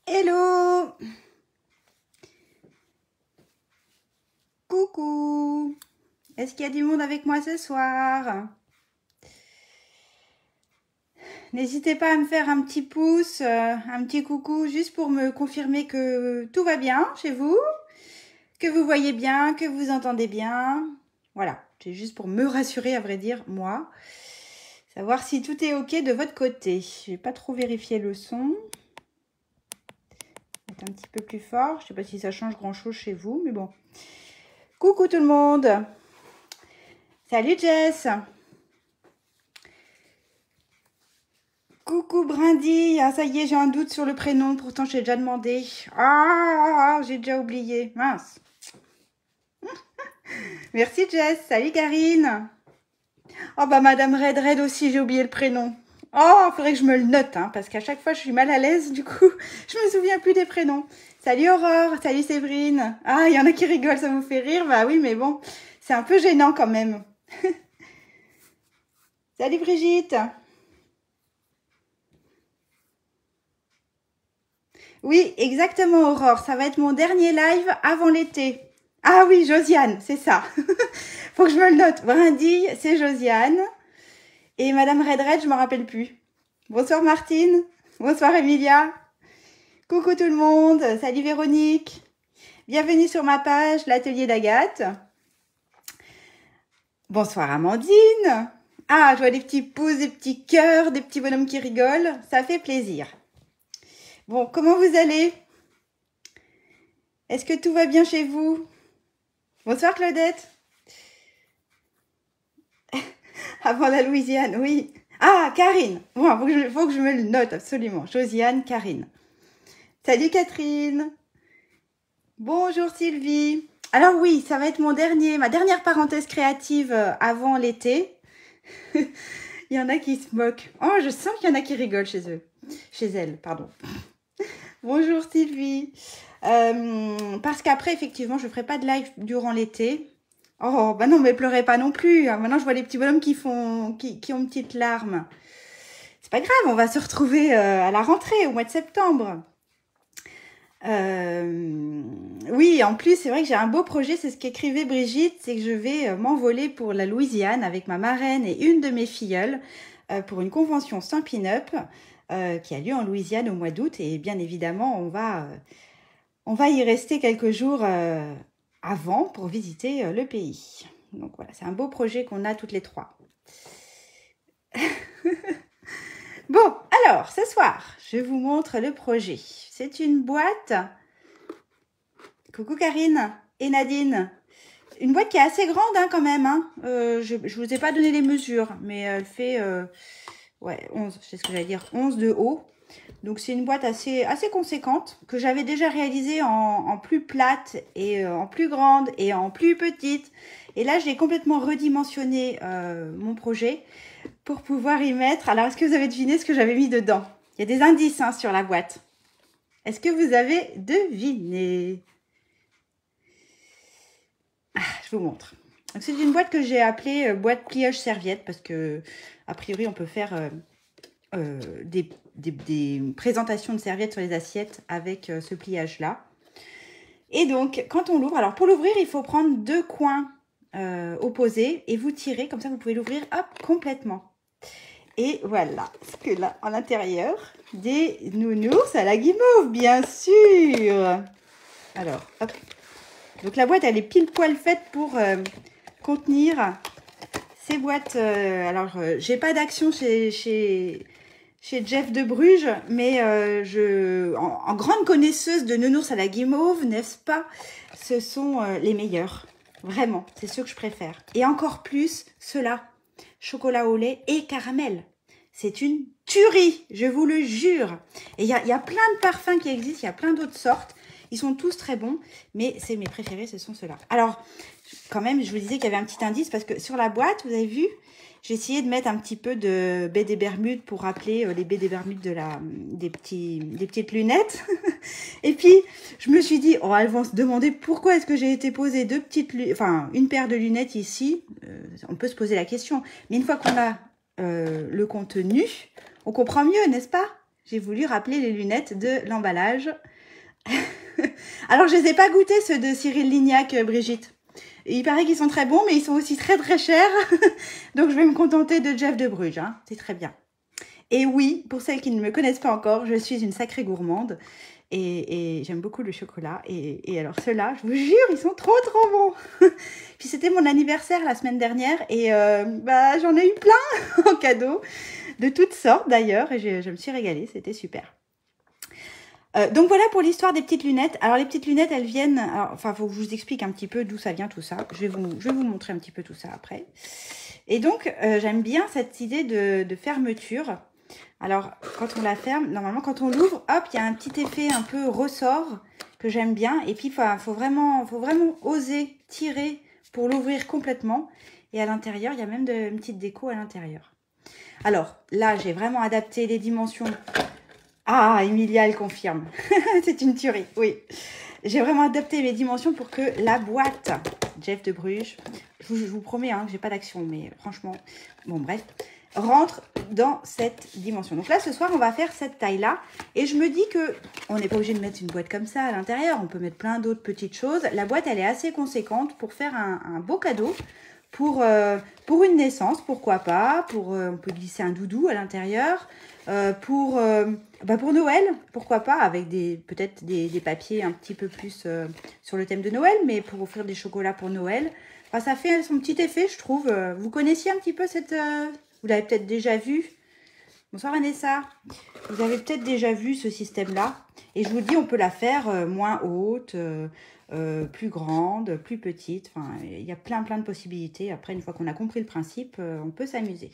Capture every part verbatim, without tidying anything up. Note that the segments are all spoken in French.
Hello! Coucou! Est-ce qu'il y a du monde avec moi ce soir? N'hésitez pas à me faire un petit pouce, euh, un petit coucou, juste pour me confirmer que tout va bien chez vous, que vous voyez bien, que vous entendez bien. Voilà, c'est juste pour me rassurer, à vrai dire, moi. Savoir si tout est ok de votre côté. Je vais pas trop vérifier le son. Mettre un petit peu plus fort. Je sais pas si ça change grand chose chez vous, mais bon. Coucou tout le monde. Salut Jess. Coucou Brindille. Ah, ça y est, j'ai un doute sur le prénom. Pourtant, j'ai déjà demandé. Ah, j'ai déjà oublié. Mince. Merci Jess. Salut Karine. Oh bah Madame Red Red aussi, j'ai oublié le prénom. Oh, il faudrait que je me le note, hein, parce qu'à chaque fois, je suis mal à l'aise. Du coup, je me souviens plus des prénoms. Salut Aurore. Salut Séverine. Ah, il y en a qui rigolent, ça vous fait rire. Bah oui, mais bon, c'est un peu gênant quand même. Salut Brigitte. Oui, exactement Aurore. Ça va être mon dernier live avant l'été. Ah oui, Josiane, c'est ça. Faut que je me le note. Brindille, c'est Josiane. Et Madame Red Red, je me rappelle plus. Bonsoir Martine. Bonsoir Emilia. Coucou tout le monde. Salut Véronique. Bienvenue sur ma page, l'atelier d'Agathe. Bonsoir Amandine. Ah, je vois des petits pouces, des petits cœurs, des petits bonhommes qui rigolent. Ça fait plaisir. Bon, comment vous allez? Est-ce que tout va bien chez vous? Bonsoir Claudette. Avant la Louisiane, oui. Ah, Karine. Bon, faut que, je, faut que je me le note, absolument. Josiane, Karine. Salut Catherine. Bonjour Sylvie. Alors oui, ça va être mon dernier, ma dernière parenthèse créative avant l'été. Il y en a qui se moquent. Oh, je sens qu'il y en a qui rigolent chez eux. Chez elles, pardon. Bonjour Sylvie. Euh, parce qu'après, effectivement, je ne ferai pas de live durant l'été. Oh, bah non, mais pleurez pas non plus. Maintenant, je vois les petits bonhommes qui font, qui, qui ont une petite larme. C'est pas grave, on va se retrouver euh, à la rentrée, au mois de septembre. Euh, oui, en plus, c'est vrai que j'ai un beau projet, c'est ce qu'écrivait Brigitte, c'est que je vais euh, m'envoler pour la Louisiane avec ma marraine et une de mes filleules euh, pour une convention Stampin' Up euh, qui a lieu en Louisiane au mois d'août. Et bien évidemment, on va, euh, on va y rester quelques jours euh, avant pour visiter euh, le pays. Donc voilà, c'est un beau projet qu'on a toutes les trois. Bon, alors, ce soir, je vous montre le projet. C'est une boîte. Coucou Karine et Nadine. Une boîte qui est assez grande hein, quand même. Hein. Euh, je ne vous ai pas donné les mesures, mais elle fait euh, ouais, onze, c'est ce que j'allais dire, onze de haut. Donc c'est une boîte assez, assez conséquente que j'avais déjà réalisée en, en plus plate et euh, en plus grande et en plus petite. Et là, j'ai complètement redimensionné euh, mon projet pour pouvoir y mettre. Alors, est-ce que vous avez deviné ce que j'avais mis dedans? Il y a des indices hein, sur la boîte. Est-ce que vous avez deviné? Ah, je vous montre. C'est une boîte que j'ai appelée euh, boîte pliage serviette parce que, a priori, on peut faire euh, euh, des, des, des présentations de serviettes sur les assiettes avec euh, ce pliage-là. Et donc, quand on l'ouvre, alors pour l'ouvrir, il faut prendre deux coins euh, opposés et vous tirez, comme ça, vous pouvez l'ouvrir, hop, complètement. Et voilà, ce que là, à l'intérieur, des nounours à la guimauve, bien sûr. Alors, hop. Donc la boîte, elle est pile poil faite pour euh, contenir ces boîtes. Euh, alors, euh, j'ai pas d'action chez, chez, chez Jeff de Bruges, mais euh, je, en, en grande connaisseuse de nounours à la guimauve, n'est-ce pas? Ce sont euh, les meilleurs. Vraiment, c'est ceux que je préfère. Et encore plus, ceux-là, chocolat au lait et caramel. C'est une tuerie, je vous le jure. Et il y a, y a plein de parfums qui existent, il y a plein d'autres sortes. Ils sont tous très bons, mais c'est mes préférés, ce sont ceux-là. Alors, quand même, je vous disais qu'il y avait un petit indice, parce que sur la boîte, vous avez vu, j'ai essayé de mettre un petit peu de baie des Bermudes pour rappeler euh, les baies des Bermudes de la, des, petits, des petites lunettes. Et puis, je me suis dit, oh, elles vont se demander pourquoi est-ce que j'ai été poser deux petites, enfin, une paire de lunettes ici. Euh, on peut se poser la question. Mais une fois qu'on a euh, le contenu, on comprend mieux, n'est-ce pas? j'ai voulu rappeler les lunettes de l'emballage. Alors, je les ai pas goûtés, ceux de Cyril Lignac, Brigitte. Il paraît qu'ils sont très bons, mais ils sont aussi très très chers. Donc, je vais me contenter de Jeff de Bruges. Hein. C'est très bien. Et oui, pour celles qui ne me connaissent pas encore, je suis une sacrée gourmande. Et, et j'aime beaucoup le chocolat. Et, et alors ceux-là, je vous jure, ils sont trop trop bons. Puis c'était mon anniversaire la semaine dernière. Et euh, bah, j'en ai eu plein en cadeau. De toutes sortes d'ailleurs. Et je, je me suis régalée, c'était super. Euh, donc voilà pour l'histoire des petites lunettes. Alors les petites lunettes, elles viennent... Alors, enfin, il faut que je vous explique un petit peu d'où ça vient tout ça. Je vais vous, je vais vous montrer un petit peu tout ça après. Et donc, euh, j'aime bien cette idée de, de fermeture. Alors, quand on la ferme, normalement, quand on l'ouvre, hop, il y a un petit effet un peu ressort que j'aime bien. Et puis, il faut, faut, vraiment, faut vraiment oser tirer pour l'ouvrir complètement. Et à l'intérieur, il y a même de, une petite déco à l'intérieur. Alors, là, j'ai vraiment adapté les dimensions. Ah, Emilia, elle confirme. C'est une tuerie, oui. J'ai vraiment adapté les dimensions pour que la boîte, Jeff de Bruges, je vous, je vous promets hein, que j'ai pas d'action, mais franchement, bon bref, rentre dans cette dimension. Donc là, ce soir, on va faire cette taille-là. Et je me dis que on n'est pas obligé de mettre une boîte comme ça à l'intérieur. On peut mettre plein d'autres petites choses. La boîte, elle est assez conséquente pour faire un, un beau cadeau. Pour, euh, pour une naissance, pourquoi pas. Pour, euh, on peut glisser un doudou à l'intérieur. Euh, pour, euh, bah pour Noël, pourquoi pas, avec des peut-être des, des papiers un petit peu plus euh, sur le thème de Noël, mais pour offrir des chocolats pour Noël. Enfin, ça fait son petit effet, je trouve. Vous connaissiez un petit peu cette... Euh, vous l'avez peut-être déjà vu. Bonsoir Vanessa. Vous avez peut-être déjà vu ce système-là. Et je vous dis, on peut la faire euh, moins haute, euh, euh, plus grande, plus petite. Enfin, il y a plein, plein de possibilités. Après, une fois qu'on a compris le principe, euh, on peut s'amuser.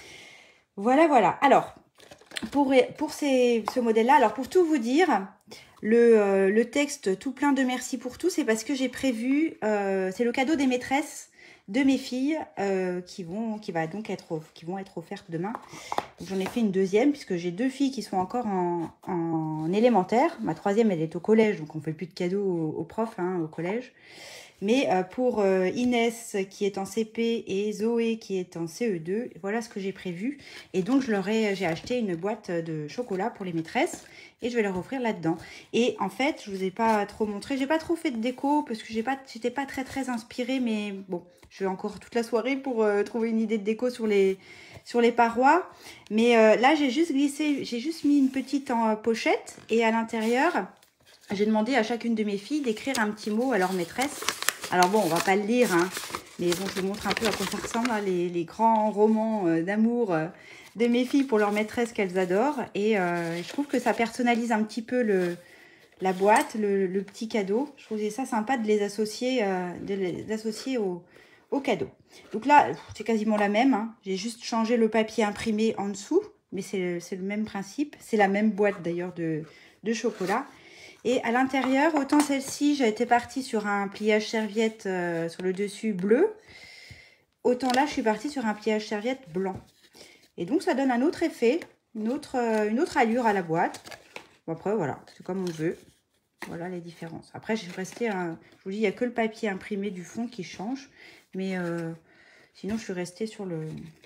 Voilà, voilà. Alors... Pour, pour ces, ce modèle-là, alors pour tout vous dire, le, euh, le texte tout plein de merci pour tout, c'est parce que j'ai prévu, euh, c'est le cadeau des maîtresses de mes filles euh, qui, vont, qui, va donc être, qui vont être offertes demain. J'en ai fait une deuxième puisque j'ai deux filles qui sont encore en, en élémentaire. Ma troisième, elle est au collège, donc on ne fait plus de cadeaux aux, aux profs hein, au collège. Mais euh, pour euh, Inès qui est en C P et Zoé qui est en C E deux, voilà ce que j'ai prévu. Et donc, je leur ai, j'ai acheté une boîte de chocolat pour les maîtresses et je vais leur offrir là-dedans. Et en fait, je ne vous ai pas trop montré, j'ai pas trop fait de déco parce que j'ai pas, j'étais pas très très inspirée. Mais bon, je vais encore toute la soirée pour euh, trouver une idée de déco sur les, sur les parois. Mais euh, là, j'ai juste glissé, j'ai juste mis une petite en pochette et à l'intérieur, j'ai demandé à chacune de mes filles d'écrire un petit mot à leur maîtresse. Alors bon, on va pas le lire, hein, mais bon, je vous montre un peu à quoi ça ressemble, hein, les, les grands romans euh, d'amour euh, de mes filles pour leur maîtresse qu'elles adorent. Et euh, je trouve que ça personnalise un petit peu le, la boîte, le, le petit cadeau. Je trouvais ça sympa de les associer, euh, de les associer au, au cadeau. Donc là, c'est quasiment la même. Hein. J'ai juste changé le papier imprimé en dessous, mais c'est le même principe. C'est la même boîte d'ailleurs de, de chocolat. Et à l'intérieur, autant celle-ci, j'ai été partie sur un pliage serviette euh, sur le dessus bleu. Autant là, je suis partie sur un pliage serviette blanc. Et donc, ça donne un autre effet, une autre, euh, une autre allure à la boîte. Bon, après, voilà, c'est comme on veut. Voilà les différences. Après, je suis restée, un, je vous dis, il n'y a que le papier imprimé du fond qui change. Mais euh, sinon, je suis restée sur le,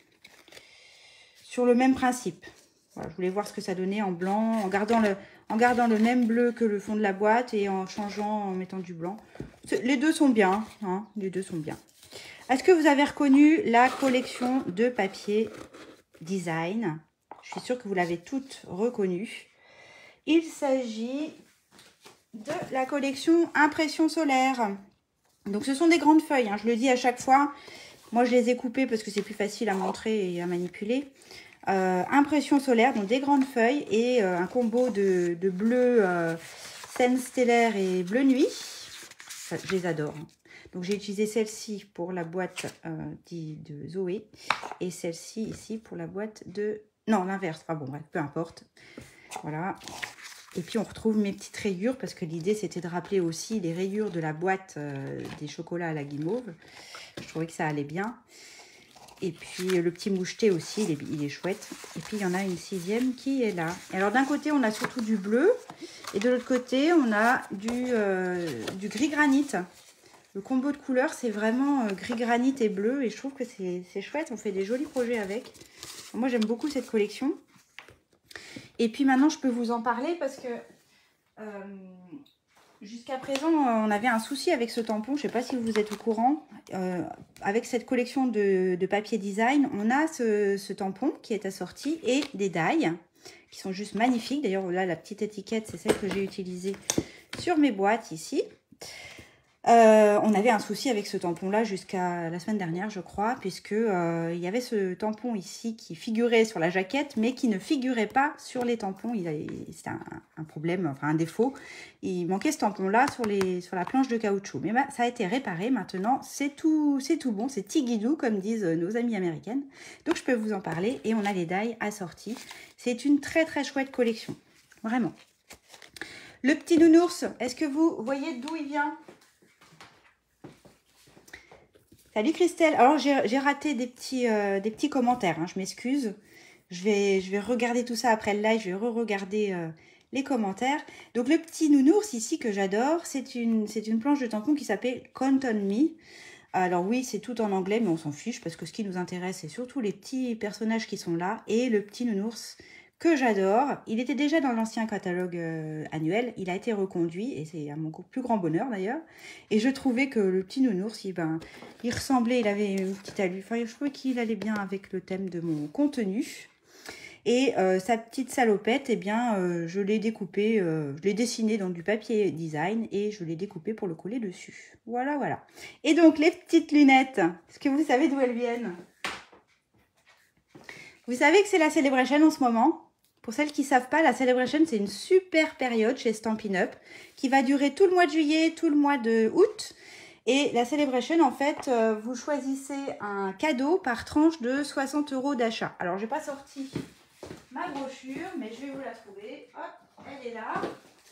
sur le même principe. Voilà, je voulais voir ce que ça donnait en blanc, en gardant le... En gardant le même bleu que le fond de la boîte et en changeant, en mettant du blanc. Les deux sont bien. Hein, les deux sont bien. Est-ce que vous avez reconnu la collection de papier design? Je suis sûre que vous l'avez toutes reconnue. Il s'agit de la collection impression solaire. Donc ce sont des grandes feuilles. Hein, je le dis à chaque fois. Moi, je les ai coupées parce que c'est plus facile à montrer et à manipuler. Euh, impression solaire, donc des grandes feuilles et euh, un combo de, de bleu euh, scène stellaire et bleu nuit. Ça, je les adore. Donc j'ai utilisé celle-ci pour la boîte euh, de Zoé et celle-ci ici pour la boîte de... Non, l'inverse. Enfin bon, bref, peu importe. Voilà. Et puis on retrouve mes petites rayures parce que l'idée c'était de rappeler aussi les rayures de la boîte euh, des chocolats à la guimauve. Je trouvais que ça allait bien. Et puis le petit moucheté aussi, il est, il est chouette. Et puis il y en a une sixième qui est là. Et alors d'un côté, on a surtout du bleu. Et de l'autre côté, on a du, euh, du gris granit. Le combo de couleurs, c'est vraiment euh, gris granit et bleu. Et je trouve que c'est chouette. On fait des jolis projets avec. Moi, j'aime beaucoup cette collection. Et puis maintenant, je peux vous en parler parce que euh, jusqu'à présent, on avait un souci avec ce tampon. Je ne sais pas si vous êtes au courant. Euh, avec cette collection de, de papier design, on a ce, ce tampon qui est assorti et des die qui sont juste magnifiques. D'ailleurs, là, la petite étiquette, c'est celle que j'ai utilisée sur mes boîtes ici. Euh, on avait un souci avec ce tampon-là jusqu'à la semaine dernière, je crois, puisque euh, il y avait ce tampon ici qui figurait sur la jaquette, mais qui ne figurait pas sur les tampons. C'était un, un problème, enfin un défaut. Il manquait ce tampon-là sur, les, sur la planche de caoutchouc. Mais bah, ça a été réparé. Maintenant, c'est tout, c'est tout bon. C'est tigidou, comme disent nos amies américaines. Donc, je peux vous en parler. Et on a les die assortis. C'est une très, très chouette collection. Vraiment. Le petit nounours, est-ce que vous voyez d'où il vient ? Salut Christelle. Alors j'ai raté des petits, euh, des petits commentaires, hein, je m'excuse. Je vais, je vais regarder tout ça après le live, je vais re-regarder euh, les commentaires. Donc le petit nounours ici que j'adore, c'est une, c'est une planche de tampon qui s'appelle Count on Me. Alors oui, c'est tout en anglais, mais on s'en fiche parce que ce qui nous intéresse, c'est surtout les petits personnages qui sont là et le petit nounours que j'adore. Il était déjà dans l'ancien catalogue euh, annuel, il a été reconduit et c'est à mon plus grand bonheur d'ailleurs. Et je trouvais que le petit nounours, il, ben, il ressemblait, il avait une petite allure, enfin je trouvais qu'il allait bien avec le thème de mon contenu. Et euh, sa petite salopette, eh bien, euh, je l'ai découpée, euh, je l'ai dessinée dans du papier design et je l'ai découpée pour le coller dessus. Voilà, voilà. Et donc, les petites lunettes, est-ce que vous savez d'où elles viennent? Vous savez que c'est la Celebration en ce moment? Pour celles qui ne savent pas, la Celebration, c'est une super période chez Stampin' Up qui va durer tout le mois de juillet, tout le mois de août. Et la Celebration, en fait, euh, vous choisissez un cadeau par tranche de soixante euros d'achat. Alors, je n'ai pas sorti ma brochure, mais je vais vous la trouver. Hop, elle est là.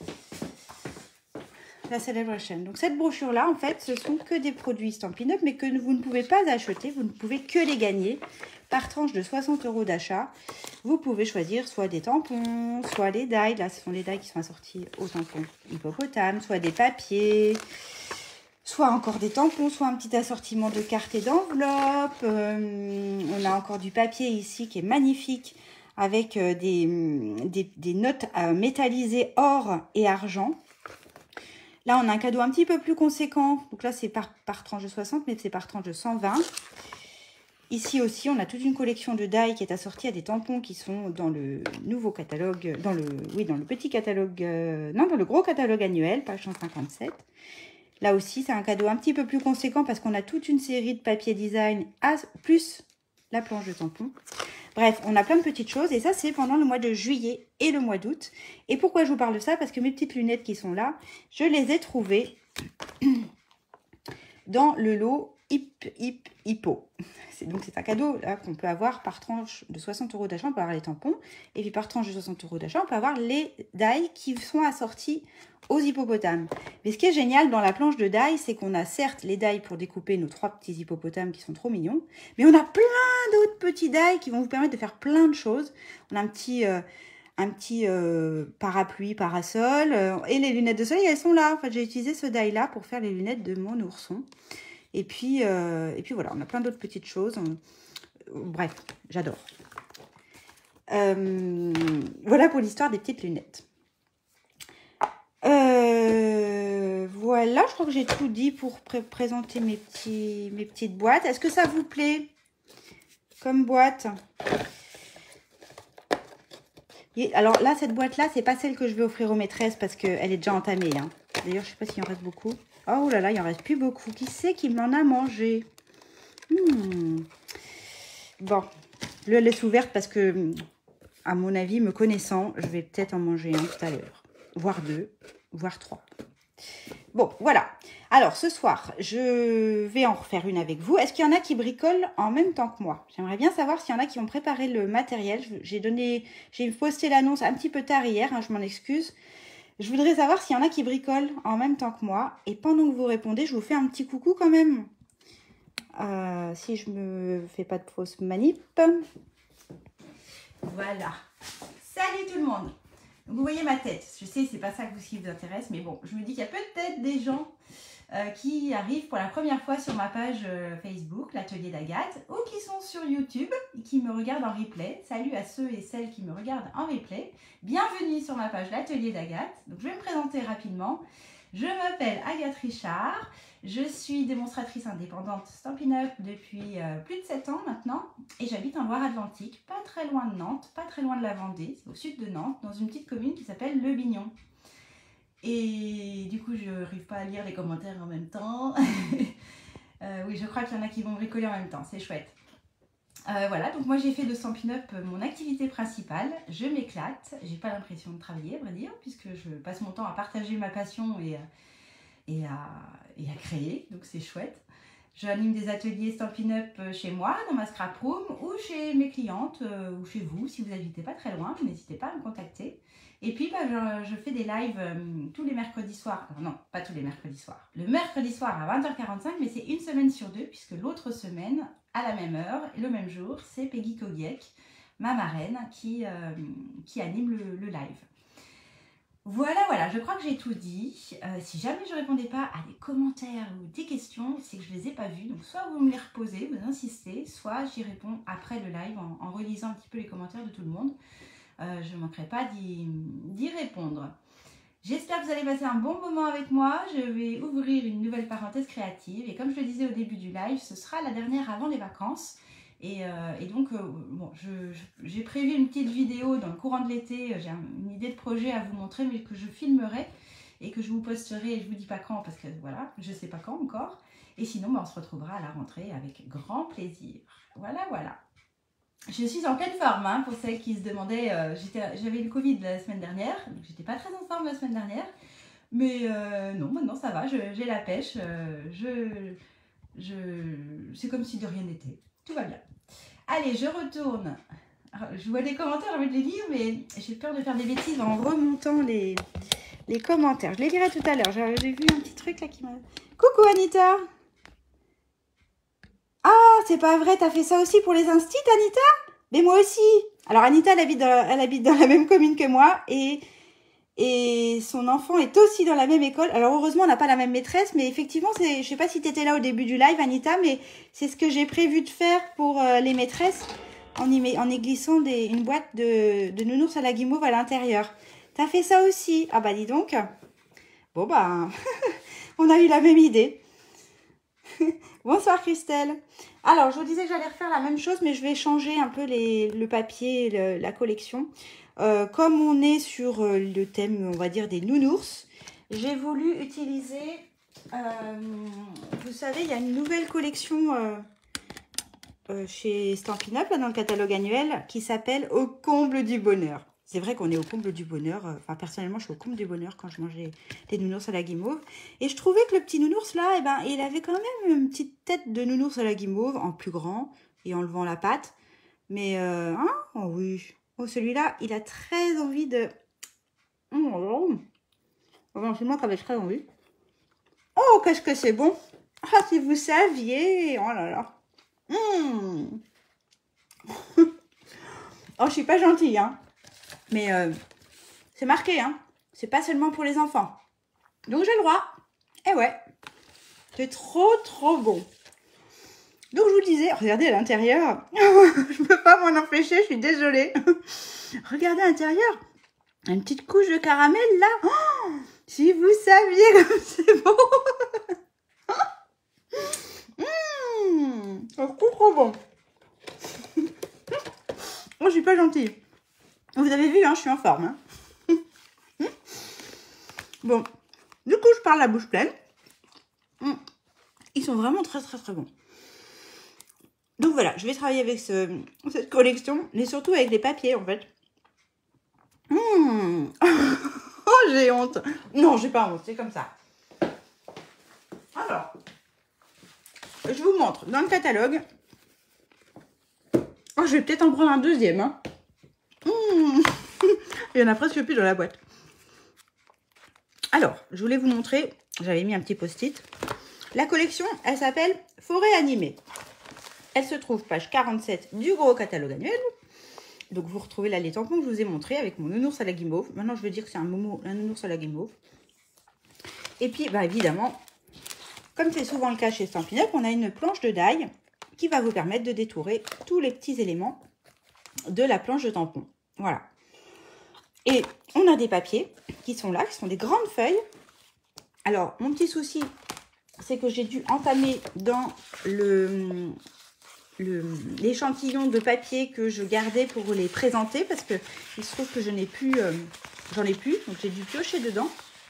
La Celebration. Donc, cette brochure-là, en fait, ce sont que des produits Stampin' Up, mais que vous ne pouvez pas acheter. Vous ne pouvez que les gagner par tranche de soixante euros d'achat. Vous pouvez choisir soit des tampons, soit les die. Là, ce sont les die qui sont assortis au tampon hippopotame, soit des papiers, soit encore des tampons, soit un petit assortiment de cartes et d'enveloppes. Euh, on a encore du papier ici qui est magnifique avec euh, des, des, des notes euh, métallisées or et argent. Là, on a un cadeau un petit peu plus conséquent. Donc là, c'est par, par tranche de soixante, mais c'est par tranche de cent vingt. Ici aussi, on a toute une collection de die qui est assortie à des tampons qui sont dans le nouveau catalogue, dans le, oui, dans le petit catalogue, euh, non, dans le gros catalogue annuel, page cent cinquante-sept. Là aussi, c'est un cadeau un petit peu plus conséquent parce qu'on a toute une série de papier design à, plus la planche de tampons. Bref, on a plein de petites choses et ça, c'est pendant le mois de juillet et le mois d'août. Et pourquoi je vous parle de ça? Parce que mes petites lunettes qui sont là, je les ai trouvées dans le lot Hip Hip Hippo. Donc, c'est un cadeau qu'on peut avoir par tranche de soixante euros d'achat, on peut avoir les tampons. Et puis, par tranche de soixante euros d'achat, on peut avoir les die qui sont assortis aux hippopotames. Mais ce qui est génial dans la planche de die, c'est qu'on a certes les die pour découper nos trois petits hippopotames qui sont trop mignons, mais on a plein d'autres petits die qui vont vous permettre de faire plein de choses. On a un petit, euh, un petit euh, parapluie, parasol, euh, et les lunettes de soleil, elles sont là. En fait, j'ai utilisé ce die-là pour faire les lunettes de mon ourson. Et puis, euh, et puis voilà, on a plein d'autres petites choses. On... Bref, j'adore. Euh, voilà pour l'histoire des petites lunettes. Euh, voilà, je crois que j'ai tout dit pour pré présenter mes, petits, mes petites boîtes. Est-ce que ça vous plaît comme boîte? Et alors là, cette boîte-là, c'est pas celle que je vais offrir aux maîtresses parce qu'elle est déjà entamée. Hein. D'ailleurs, je sais pas s'il en reste beaucoup. Oh là là, il en reste plus beaucoup. Qui c'est qui m'en a mangé? hmm. Bon, je la laisse ouverte parce que, à mon avis, me connaissant, je vais peut-être en manger un tout à l'heure. Voire deux, voire trois. Bon, voilà. Alors, ce soir, je vais en refaire une avec vous. Est-ce qu'il y en a qui bricolent en même temps que moi? J'aimerais bien savoir s'il y en a qui ont préparé le matériel. J'ai donné, j'ai posté l'annonce un petit peu tard hier, hein, je m'en excuse. Je voudrais savoir s'il y en a qui bricolent en même temps que moi. Et pendant que vous répondez, je vous fais un petit coucou quand même. Euh, si je me fais pas de fausse manip. Voilà. Salut tout le monde. Donc, vous voyez ma tête. Je sais, c'est pas ça qui vous intéresse, mais bon, je me dis qu'il y a peut-être des gens euh, qui arrivent pour la première fois sur ma page euh, Facebook, l'Atelier d'Agathe, ou qui sont sur YouTube et qui me regardent en replay. Salut à ceux et celles qui me regardent en replay. Bienvenue sur ma page l'Atelier d'Agathe. Donc je vais me présenter rapidement. Je m'appelle Agathe Richard, je suis démonstratrice indépendante Stampin' Up depuis euh, plus de sept ans maintenant et j'habite en Loire-Atlantique, pas très loin de Nantes, pas très loin de la Vendée, au sud de Nantes, dans une petite commune qui s'appelle Le Bignon. Et du coup, je n'arrive pas à lire les commentaires en même temps. euh, oui, je crois qu'il y en a qui vont bricoler en même temps, c'est chouette. Euh, voilà, donc moi j'ai fait de Stampin' Up mon activité principale, je m'éclate, j'ai pas l'impression de travailler à vrai dire, puisque je passe mon temps à partager ma passion et, et, à, et à créer, donc c'est chouette. J'anime des ateliers Stampin' Up chez moi, dans ma scrap room, ou chez mes clientes, euh, ou chez vous, si vous n'habitez pas très loin, n'hésitez pas à me contacter. Et puis bah, je, je fais des lives euh, tous les mercredis soirs, enfin, non, pas tous les mercredis soirs, le mercredi soir à vingt heures quarante-cinq, mais c'est une semaine sur deux, puisque l'autre semaine, à la même heure, le même jour, c'est Peggy Kogiek, ma marraine, qui, euh, qui anime le, le live. Voilà, voilà, je crois que j'ai tout dit. Euh, si jamais je ne répondais pas à des commentaires ou des questions, c'est que je ne les ai pas vus. Donc soit vous me les reposez, vous insistez, soit j'y réponds après le live en, en relisant un petit peu les commentaires de tout le monde. Euh, je ne manquerai pas d'y répondre. J'espère que vous allez passer un bon moment avec moi. Je vais ouvrir une nouvelle parenthèse créative. Et comme je le disais au début du live, ce sera la dernière avant les vacances. Et, euh, et donc, euh, bon, j'ai prévu une petite vidéo dans le courant de l'été. J'ai une idée de projet à vous montrer, mais que je filmerai et que je vous posterai. Et je ne vous dis pas quand, parce que voilà, je ne sais pas quand encore. Et sinon, bah, on se retrouvera à la rentrée avec grand plaisir. Voilà, voilà. Je suis en pleine forme, hein, pour celles qui se demandaient. Euh, J'avais le Covid la semaine dernière, donc j'étais pas très en forme la semaine dernière. Mais euh, non, maintenant ça va, j'ai la pêche. Euh, je, je, c'est comme si de rien n'était. Tout va bien. Allez, je retourne. Alors, je vois des commentaires, j'ai envie de les lire, mais j'ai peur de faire des bêtises en remontant les, les commentaires. Je les lirai tout à l'heure. J'ai vu un petit truc là qui m'a... Coucou Anita! Ah, c'est pas vrai, t'as fait ça aussi pour les instits, Anita? Mais moi aussi. Alors Anita, elle habite dans, elle habite dans la même commune que moi et, et son enfant est aussi dans la même école. Alors heureusement, on n'a pas la même maîtresse, mais effectivement, je sais pas si tu étais là au début du live, Anita, mais c'est ce que j'ai prévu de faire pour euh, les maîtresses en y, en y glissant des, une boîte de, de nounours à la guimauve à l'intérieur. T'as fait ça aussi? Ah bah dis donc. Bon bah, on a eu la même idée. Bonsoir Christelle. Alors, je vous disais que j'allais refaire la même chose, mais je vais changer un peu les, le papier, le, la collection. Euh, comme on est sur euh, le thème, on va dire, des nounours, j'ai voulu utiliser, euh, vous savez, il y a une nouvelle collection euh, euh, chez Stampin' Up, là, dans le catalogue annuel, qui s'appelle Au comble du bonheur. C'est vrai qu'on est au comble du bonheur. Enfin, personnellement, je suis au comble du bonheur quand je mangeais les nounours à la guimauve. Et je trouvais que le petit nounours, là, eh ben, il avait quand même une petite tête de nounours à la guimauve, en plus grand, et en levant la patte. Mais, euh, hein, oh oui. Oh, celui-là, il a très envie de... Oh, oh. C'est moi qui avais très envie. Oh, qu'est-ce que c'est bon. Ah, si vous saviez. Oh là là. Mmh. Oh, je suis pas gentille, hein. Mais euh, c'est marqué, hein. C'est pas seulement pour les enfants. Donc j'ai le droit. Eh ouais. C'est trop, trop bon. Donc je vous disais, regardez à l'intérieur. Je peux pas m'en empêcher, je suis désolée. Regardez à l'intérieur. Une petite couche de caramel là. Oh, si vous saviez comme c'est bon. Mmh, c'est trop, trop bon. Oh, je suis pas gentille. Vous avez vu, hein, je suis en forme. Hein. Bon, du coup, je parle la bouche pleine. Ils sont vraiment très, très, très bons. Donc voilà, je vais travailler avec ce, cette collection, mais surtout avec les papiers, en fait. Mmh. Oh, j'ai honte. Non, j'ai pas honte, c'est comme ça. Alors, je vous montre dans le catalogue. Oh, je vais peut-être en prendre un deuxième, hein. Mmh. Il y en a presque plus dans la boîte. Alors, je voulais vous montrer, j'avais mis un petit post-it. La collection, elle s'appelle Forêt animée. Elle se trouve page quarante-sept du gros catalogue annuel. Donc, vous retrouvez là les tampons que je vous ai montrés avec mon nounours à la guimauve. Maintenant, je veux dire que c'est un, momo, un nounours à la guimauve. Et puis, bah, évidemment, comme c'est souvent le cas chez Stampin' Up, on a une planche de die qui va vous permettre de détourer tous les petits éléments de la planche de tampon. Voilà. Et on a des papiers qui sont là, qui sont des grandes feuilles. Alors, mon petit souci, c'est que j'ai dû entamer dans le l'échantillon de papier que je gardais pour les présenter parce que il se trouve que je n'ai plus, euh, j'en ai plus, donc j'ai dû piocher dedans.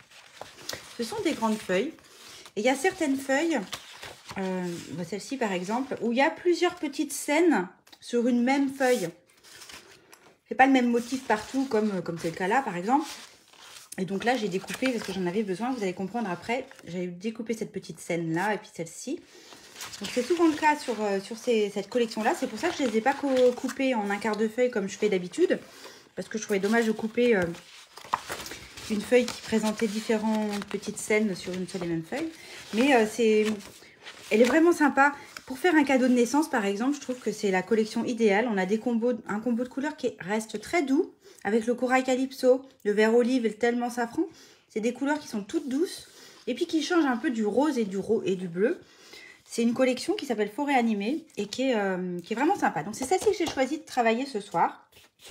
Ce sont des grandes feuilles. Et il y a certaines feuilles, euh, celle-ci par exemple, où il y a plusieurs petites scènes sur une même feuille. C'est pas le même motif partout, comme comme c'est le cas là par exemple. Et donc là, j'ai découpé parce que j'en avais besoin. Vous allez comprendre après. J'ai découpé cette petite scène là et puis celle-ci. Donc c'est souvent le cas sur, euh, sur ces, cette collection-là. C'est pour ça que je ne les ai pas coupées en un quart de feuille comme je fais d'habitude. Parce que je trouvais dommage de couper euh, une feuille qui présentait différentes petites scènes sur une seule et même feuille. Mais euh, c'est, elle est vraiment sympa. Pour faire un cadeau de naissance, par exemple, je trouve que c'est la collection idéale. On a des combos, un combo de couleurs qui reste très doux. Avec le corail calypso, le vert olive et le tellement safran. C'est des couleurs qui sont toutes douces. Et puis qui changent un peu du rose et du, ro et du bleu. C'est une collection qui s'appelle Forêt Animée et qui est, euh, qui est vraiment sympa. Donc c'est celle-ci que j'ai choisi de travailler ce soir.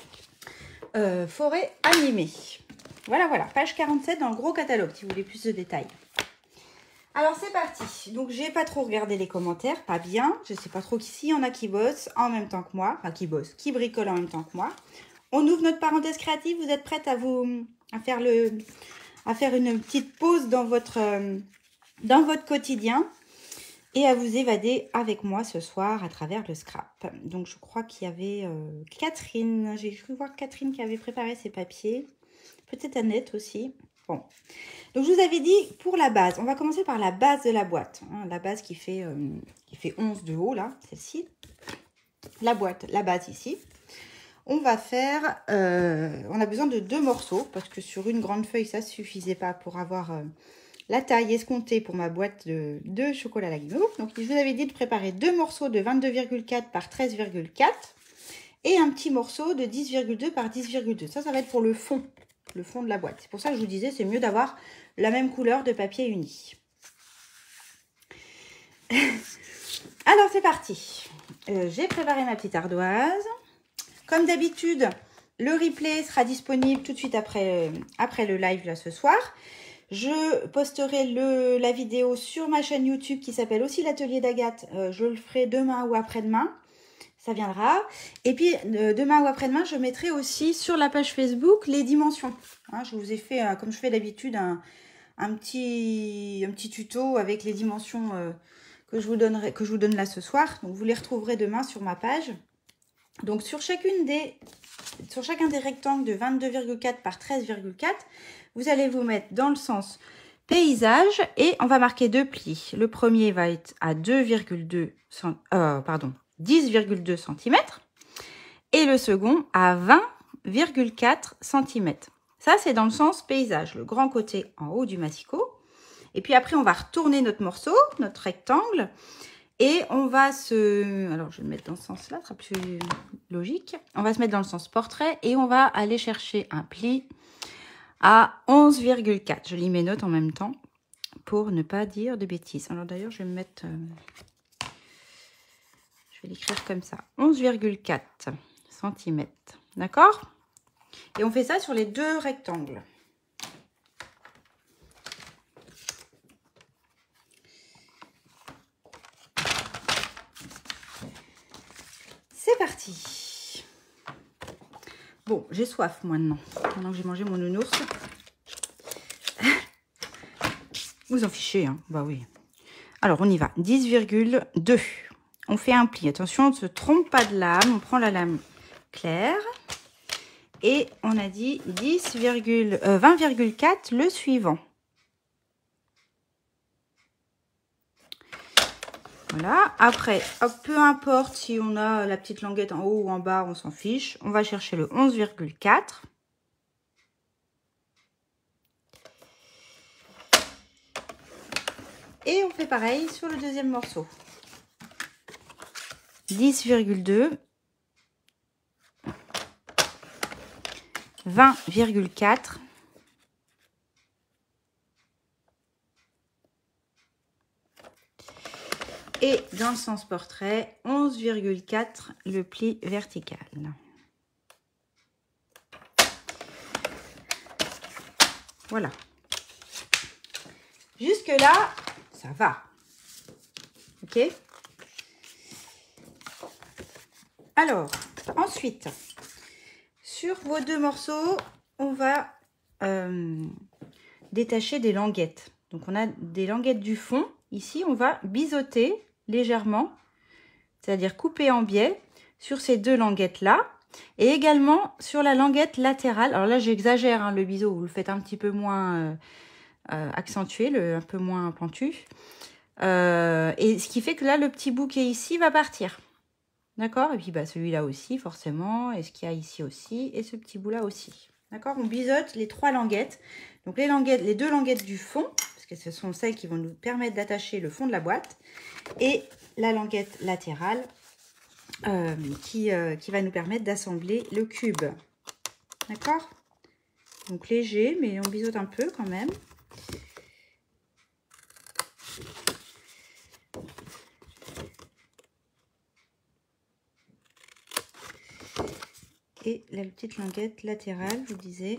Euh, Forêt Animée. Voilà, voilà. Page quarante-sept dans le gros catalogue si vous voulez plus de détails. Alors c'est parti. Donc j'ai pas trop regardé les commentaires, pas bien. Je sais pas trop s'il y en a qui bossent en même temps que moi. Enfin qui bossent, qui bricolent en même temps que moi. On ouvre notre parenthèse créative. Vous êtes prête à vous à faire le à faire une petite pause dans votre euh, dans votre quotidien et à vous évader avec moi ce soir à travers le scrap. Donc je crois qu'il y avait euh, Catherine. J'ai cru voir Catherine qui avait préparé ses papiers. Peut-être Annette aussi. Bon. Donc je vous avais dit pour la base. On va commencer par la base de la boîte. Hein, la base qui fait euh, qui fait onze de haut là, celle-ci. La boîte, la base ici. On va faire, euh, on a besoin de deux morceaux parce que sur une grande feuille, ça ne suffisait pas pour avoir euh, la taille escomptée pour ma boîte de, de chocolat à la guimauve. Donc, je vous avais dit de préparer deux morceaux de vingt-deux virgule quatre par treize virgule quatre et un petit morceau de dix virgule deux par dix virgule deux. Ça, ça va être pour le fond, le fond de la boîte. C'est pour ça que je vous disais, c'est mieux d'avoir la même couleur de papier uni. Alors, c'est parti. Euh, j'ai préparé ma petite ardoise. Comme d'habitude, le replay sera disponible tout de suite après, après le live là ce soir. Je posterai le, la vidéo sur ma chaîne YouTube qui s'appelle aussi l'Atelier d'Agathe. Euh, je le ferai demain ou après-demain. Ça viendra. Et puis, euh, demain ou après-demain, je mettrai aussi sur la page Facebook les dimensions. Hein, je vous ai fait, euh, comme je fais d'habitude, un, un, petit, un petit tuto avec les dimensions euh, que, je vous donnerai, que je vous donne là ce soir. Donc, vous les retrouverez demain sur ma page. Donc, sur, chacune des, sur chacun des rectangles de vingt-deux virgule quatre par treize virgule quatre, vous allez vous mettre dans le sens paysage et on va marquer deux plis. Le premier va être à deux virgule deux euh, pardon, dix virgule deux centimètres et le second à vingt virgule quatre centimètres. Ça, c'est dans le sens paysage, le grand côté en haut du massicot. Et puis après, on va retourner notre morceau, notre rectangle. Et on va se... Alors, je vais le mettre dans ce sens-là, ce sera plus logique. On va se mettre dans le sens portrait et on va aller chercher un pli à onze virgule quatre. Je lis mes notes en même temps pour ne pas dire de bêtises. Alors d'ailleurs, je vais me mettre... Euh... Je vais l'écrire comme ça. onze virgule quatre centimètres. D'accord? Et on fait ça sur les deux rectangles. C'est parti. Bon, j'ai soif maintenant. Maintenant que j'ai mangé mon nounours. Vous en fichez, hein? Bah oui. Alors, on y va. dix virgule deux. On fait un pli. Attention, on ne se trompe pas de lame. On prend la lame claire. Et on a dit dix, euh, vingt virgule quatre le suivant. Voilà, après, hop, peu importe si on a la petite languette en haut ou en bas, on s'en fiche. On va chercher le onze virgule quatre. Et on fait pareil sur le deuxième morceau. dix virgule deux. vingt virgule quatre. Et dans le sens portrait, onze virgule quatre le pli vertical. Voilà. Jusque là, ça va. Ok. Alors, ensuite, sur vos deux morceaux, on va euh, détacher des languettes. Donc, on a des languettes du fond. Ici, on va biseauter légèrement, c'est-à-dire couper en biais sur ces deux languettes-là. Et également sur la languette latérale. Alors là, j'exagère, hein, le biseau, vous le faites un petit peu moins euh, euh, accentué, le, un peu moins pentu. Euh, et ce qui fait que là, le petit bout qui est ici va partir. D'accord? Et puis bah, celui-là aussi, forcément. Et ce qu'il y a ici aussi. Et ce petit bout-là aussi. D'accord? On biseaute les trois languettes. Donc les languettes, les deux languettes du fond, parce que ce sont celles qui vont nous permettre d'attacher le fond de la boîte. Et la languette latérale euh, qui, euh, qui va nous permettre d'assembler le cube. D'accord? Donc léger, mais on biseaute un peu quand même. Et la petite languette latérale, je vous disais.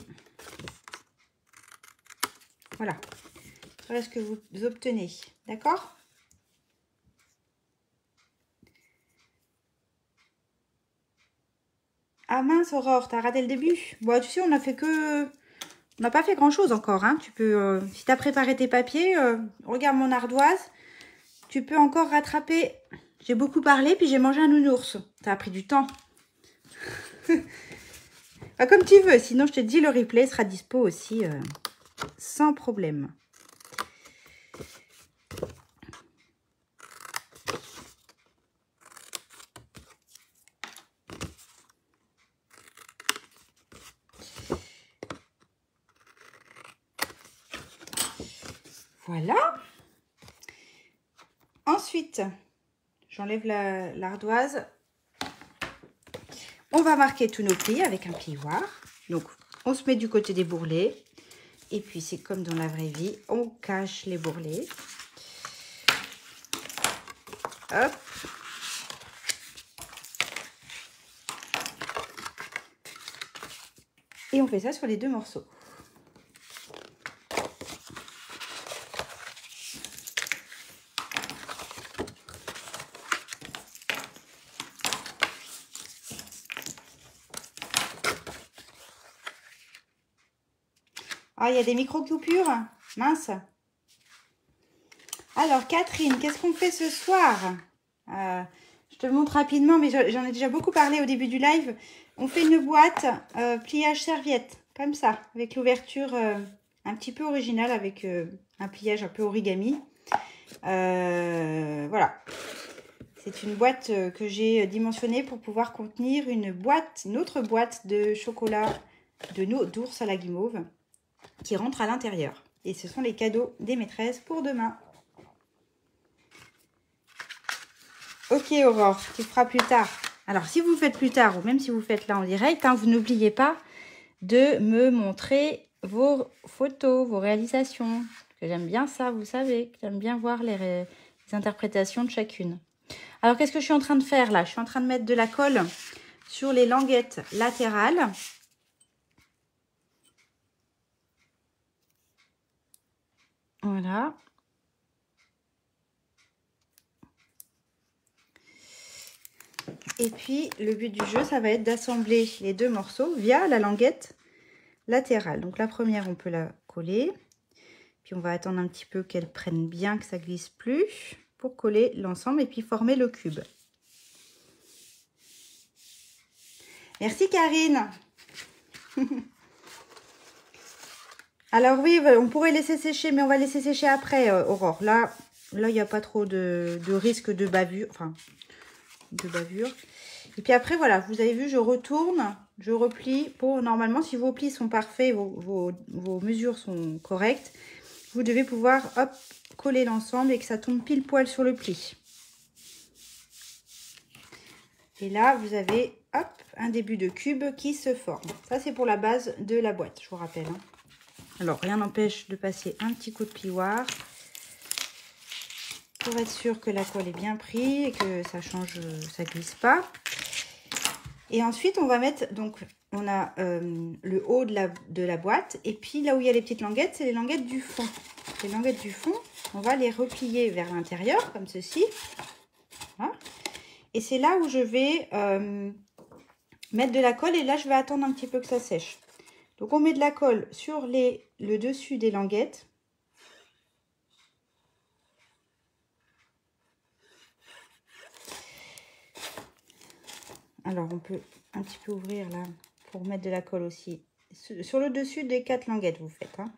Voilà. Voilà ce que vous obtenez. D'accord? Ah mince, Aurore, t'as raté le début. Bon, tu sais, on a fait que... On n'a pas fait grand-chose encore. Hein. Tu peux, euh, si tu as préparé tes papiers, euh, regarde mon ardoise. Tu peux encore rattraper. J'ai beaucoup parlé, puis j'ai mangé un nounours. Ça a pris du temps. Bah, comme tu veux, sinon je te dis, le replay sera dispo aussi euh, sans problème. Voilà. Ensuite, j'enlève l'ardoise. On va marquer tous nos plis avec un plioir. Donc, on se met du côté des bourrelets. Et puis, c'est comme dans la vraie vie, on cache les bourrelets. Hop. Et on fait ça sur les deux morceaux. Ah, il y a des micro-coupures. Mince. Alors, Catherine, qu'est-ce qu'on fait ce soir? euh, Je te montre rapidement, mais j'en ai déjà beaucoup parlé au début du live. On fait une boîte euh, pliage serviette, comme ça, avec l'ouverture euh, un petit peu originale, avec euh, un pliage un peu origami. Euh, voilà. C'est une boîte que j'ai dimensionnée pour pouvoir contenir une boîte, une autre boîte de chocolat de d'ours à la guimauve qui rentre à l'intérieur. Et ce sont les cadeaux des maîtresses pour demain. Ok Aurore, tu feras plus tard. Alors si vous faites plus tard ou même si vous faites là en direct, hein, vous n'oubliez pas de me montrer vos photos, vos réalisations. Que j'aime bien ça, vous savez. J'aime bien voir les, les interprétations de chacune. Alors qu'est-ce que je suis en train de faire là? Je suis en train de mettre de la colle sur les languettes latérales. Voilà. Et puis, le but du jeu, ça va être d'assembler les deux morceaux via la languette latérale. Donc, la première, on peut la coller. Puis, on va attendre un petit peu qu'elle prenne bien, que ça glisse plus, pour coller l'ensemble et puis former le cube. Merci, Karine. Alors, oui, on pourrait laisser sécher, mais on va laisser sécher après, euh, Aurore. Là, là, il n'y a pas trop de, de risque de bavure. Enfin, de bavure. Et puis après, voilà, vous avez vu, je retourne, je replie. Pour, normalement, si vos plis sont parfaits, vos, vos, vos mesures sont correctes, vous devez pouvoir, hop, coller l'ensemble et que ça tombe pile poil sur le pli. Et là, vous avez, hop, un début de cube qui se forme. Ça, c'est pour la base de la boîte, je vous rappelle. Hein. Alors, rien n'empêche de passer un petit coup de plioir. pour être sûr que la colle est bien prise et que ça change, ça glisse pas. Et ensuite, on va mettre, donc, on a euh, le haut de la, de la boîte. Et puis, là où il y a les petites languettes, c'est les languettes du fond. Les languettes du fond, on va les replier vers l'intérieur, comme ceci. Voilà. Et c'est là où je vais euh, mettre de la colle. Et là, je vais attendre un petit peu que ça sèche. Donc, on met de la colle sur les, le dessus des languettes. Alors, on peut un petit peu ouvrir là pour mettre de la colle aussi. Sur le dessus des quatre languettes, vous faites. Hein.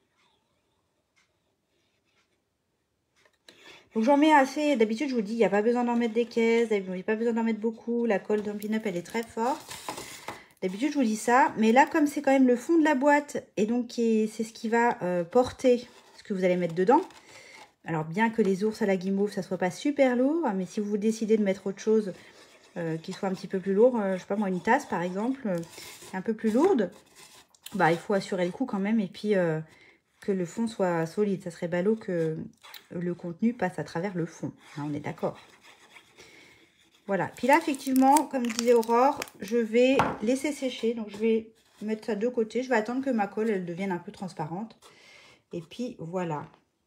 Donc, j'en mets assez. D'habitude, je vous dis, il n'y a pas besoin d'en mettre des caisses. Il n'y a pas besoin d'en mettre beaucoup. La colle Stampin' Up, elle est très forte. D'habitude, je vous dis ça. Mais là, comme c'est quand même le fond de la boîte, et donc c'est ce qui va euh, porter ce que vous allez mettre dedans. Alors, bien que les ours à la guimauve, ça ne soit pas super lourd. Mais si vous décidez de mettre autre chose... Euh, qui soit un petit peu plus lourd, euh, je sais pas moi, une tasse par exemple, euh, un peu plus lourde, bah il faut assurer le coup quand même, et puis euh, que le fond soit solide. Ça serait ballot que le contenu passe à travers le fond, hein, on est d'accord. Voilà, puis là effectivement, comme disait Aurore, je vais laisser sécher, donc je vais mettre ça de côté, je vais attendre que ma colle elle devienne un peu transparente, et puis voilà.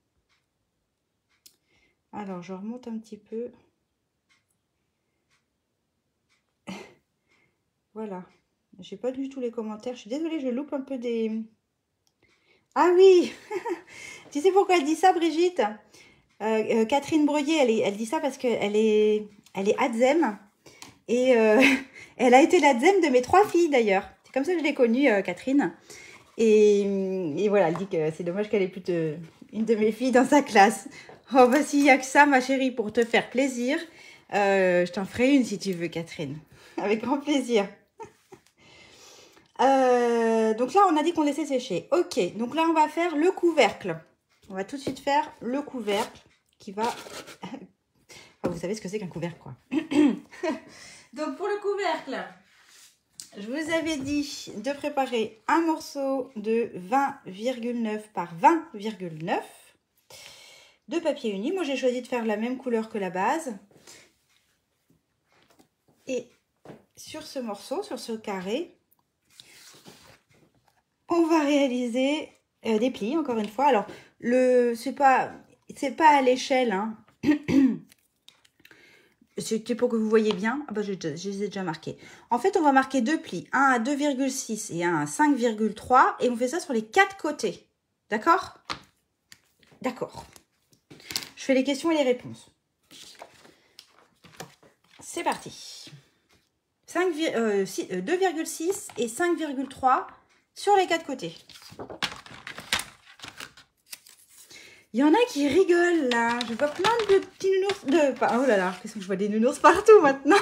Alors je remonte un petit peu. Voilà, j'ai pas du tout les commentaires. Je suis désolée, je loupe un peu des... Ah oui. Tu sais pourquoi elle dit ça, Brigitte? euh, euh, Catherine Breuiller, elle, est, elle dit ça parce qu'elle est, elle est Adzem. Et euh, elle a été l'Adzem de mes trois filles, d'ailleurs. C'est comme ça que je l'ai connue, euh, Catherine. Et, et voilà, elle dit que c'est dommage qu'elle ait plus de, une de mes filles dans sa classe. Oh, bah s'il n'y a que ça, ma chérie, pour te faire plaisir, euh, je t'en ferai une si tu veux, Catherine. Avec grand plaisir. Euh, donc là, on a dit qu'on laissait sécher. Ok, donc là, on va faire le couvercle. On va tout de suite faire le couvercle qui va... Enfin, vous savez ce que c'est qu'un couvercle, quoi. Donc, pour le couvercle, je vous avais dit de préparer un morceau de vingt virgule neuf par vingt virgule neuf de papier uni. Moi, j'ai choisi de faire la même couleur que la base. Et sur ce morceau, sur ce carré... on va réaliser euh, des plis, encore une fois. Alors, le c'est pas, c'est pas à l'échelle. Hein. C'était pour que vous voyez bien. Ah bah, je, je les ai déjà marqués. En fait, on va marquer deux plis. Un à deux virgule six et un à cinq virgule trois. Et on fait ça sur les quatre côtés. D'accord? D'accord. Je fais les questions et les réponses. C'est parti. euh, deux virgule six et cinq virgule trois sur les quatre côtés. Il y en a qui rigolent là. Je vois plein de petits nounours. De... Oh là là, qu'est-ce que je vois des nounours partout maintenant.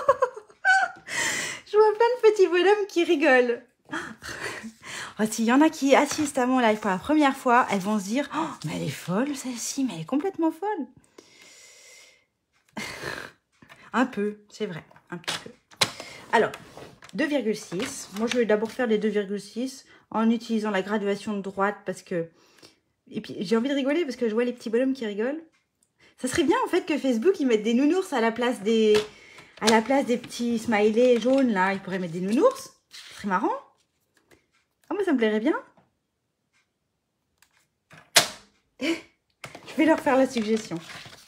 Je vois plein de petits bonhommes qui rigolent. Oh, s'il y en a qui assistent à mon live pour la première fois, elles vont se dire oh, mais elle est folle celle-ci, mais elle est complètement folle. Un peu, c'est vrai, un petit peu. Alors, deux virgule six. Moi, je vais d'abord faire les deux virgule six en utilisant la graduation de droite parce que... Et puis, j'ai envie de rigoler parce que je vois les petits bonhommes qui rigolent. Ça serait bien, en fait, que Facebook, ils mettent des nounours à la place des... à la place des petits smileys jaunes, là. Ils pourraient mettre des nounours. Ce serait marrant. Ah, moi, ça me plairait bien. Je vais leur faire la suggestion.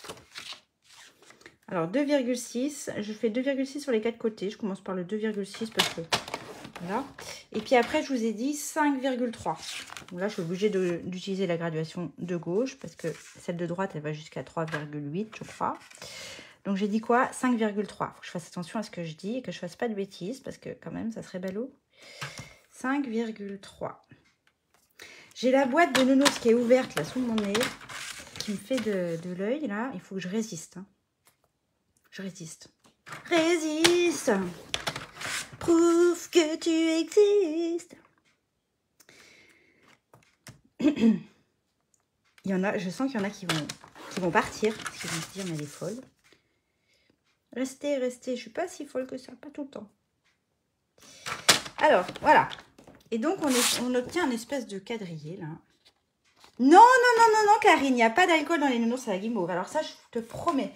Alors, deux virgule six. Je fais deux virgule six sur les quatre côtés. Je commence par le deux virgule six parce que... Voilà. Et puis après, je vous ai dit cinq virgule trois. Donc là, je suis obligée d'utiliser la graduation de gauche parce que celle de droite, elle va jusqu'à trois virgule huit, je crois. Donc, j'ai dit quoi? cinq virgule trois. Il faut que je fasse attention à ce que je dis et que je ne fasse pas de bêtises parce que quand même, ça serait ballot. cinq virgule trois. J'ai la boîte de nounours qui est ouverte là sous mon nez, qui me fait de, de l'œil là. Il faut que je résiste. Hein. Je résiste. Résiste! Prouve que tu existes. Il y en a, je sens qu'il y en a qui vont, qui vont partir, parce qu'ils vont se dire, mais elle est folle. Restez, restez, je suis pas si folle que ça, pas tout le temps. Alors, voilà. Et donc, on, est, on obtient une espèce de quadrillé, là. Non, non, non, non, non, Karine, il n'y a pas d'alcool dans les nounours à la guimauve. Alors ça, je te promets.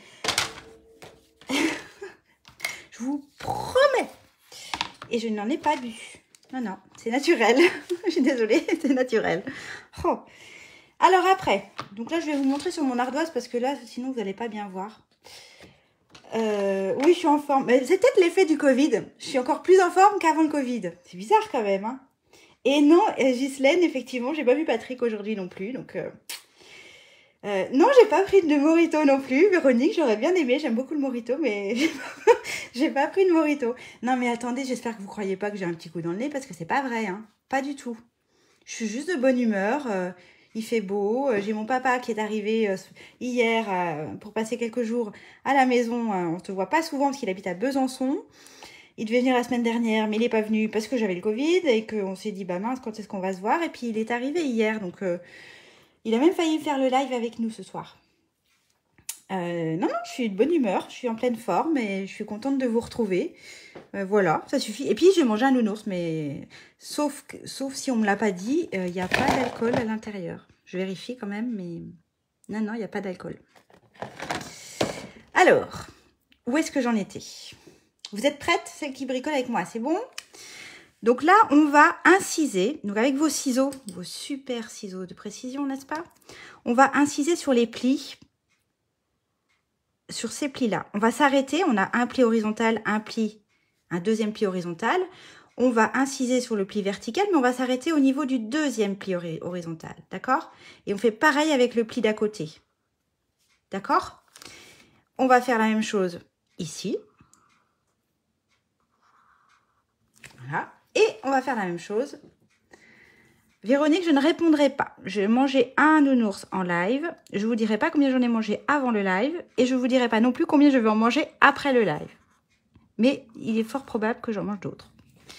Je vous promets. Et je n'en ai pas bu. Non, non, c'est naturel. Je suis désolée, c'est naturel. Oh. Alors après, donc là, je vais vous montrer sur mon ardoise parce que là, sinon, vous n'allez pas bien voir. Euh, oui, je suis en forme. C'est peut-être l'effet du Covid. Je suis encore plus en forme qu'avant le Covid. C'est bizarre quand même, hein. Et non, Ghislaine, effectivement, j'ai pas vu Patrick aujourd'hui non plus, donc... Euh... Euh, non, j'ai pas pris de mojito non plus, Véronique, j'aurais bien aimé, j'aime beaucoup le mojito, mais j'ai pas pris de mojito. Non, mais attendez, j'espère que vous croyez pas que j'ai un petit coup dans le nez, parce que c'est pas vrai, hein, pas du tout. Je suis juste de bonne humeur, euh, il fait beau, euh, j'ai mon papa qui est arrivé euh, hier euh, pour passer quelques jours à la maison, euh, on se voit pas souvent parce qu'il habite à Besançon. Il devait venir la semaine dernière, mais il n'est pas venu parce que j'avais le Covid et qu'on s'est dit, bah mince, quand est-ce qu'on va se voir? Et puis il est arrivé hier, donc... Euh, il a même failli faire le live avec nous ce soir. Euh, non, non, je suis de bonne humeur, je suis en pleine forme et je suis contente de vous retrouver. Euh, voilà, ça suffit. Et puis, j'ai mangé un nounours, mais sauf, que, sauf si on ne me l'a pas dit, il euh, n'y a pas d'alcool à l'intérieur. Je vérifie quand même, mais non, non, il n'y a pas d'alcool. Alors, où est-ce que j'en étais? Vous êtes prêtes, celles qui bricolent avec moi? C'est bon? Donc là, on va inciser, donc avec vos ciseaux, vos super ciseaux de précision, n'est-ce pas? On va inciser sur les plis, sur ces plis-là. On va s'arrêter, on a un pli horizontal, un pli, un deuxième pli horizontal. On va inciser sur le pli vertical, mais on va s'arrêter au niveau du deuxième pli horizontal, d'accord? Et on fait pareil avec le pli d'à côté, d'accord? On va faire la même chose ici. Voilà. Et on va faire la même chose. Véronique, je ne répondrai pas. J'ai mangé un nounours en live. Je ne vous dirai pas combien j'en ai mangé avant le live. Et je ne vous dirai pas non plus combien je vais en manger après le live. Mais il est fort probable que j'en mange d'autres.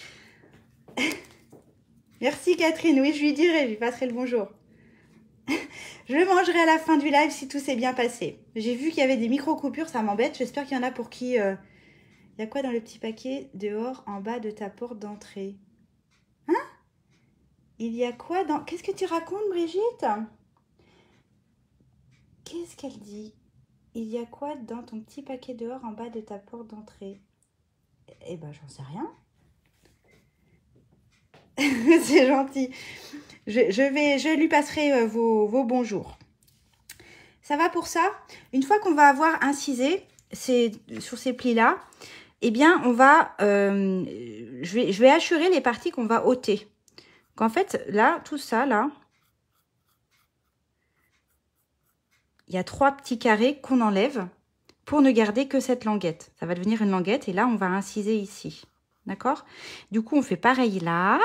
Merci Catherine. Oui, je lui dirai. Je lui passerai le bonjour. Je le mangerai à la fin du live si tout s'est bien passé. J'ai vu qu'il y avait des micro-coupures. Ça m'embête. J'espère qu'il y en a pour qui... Euh... Il y a quoi dans le petit paquet dehors en bas de ta porte d'entrée? Hein? Il y a quoi dans... Qu'est-ce que tu racontes, Brigitte? Qu'est-ce qu'elle dit? Il y a quoi dans ton petit paquet dehors en bas de ta porte d'entrée? Eh ben, j'en sais rien. C'est gentil. Je, je, vais, je lui passerai vos, vos bonjours. Ça va pour ça? Une fois qu'on va avoir incisé ces, sur ces plis-là, eh bien, on va... Euh, je, vais, je vais assurer les parties qu'on va ôter. Qu'en fait, là, tout ça, là... Il y a trois petits carrés qu'on enlève pour ne garder que cette languette. Ça va devenir une languette et là, on va inciser ici. D'accord? Du coup, on fait pareil là.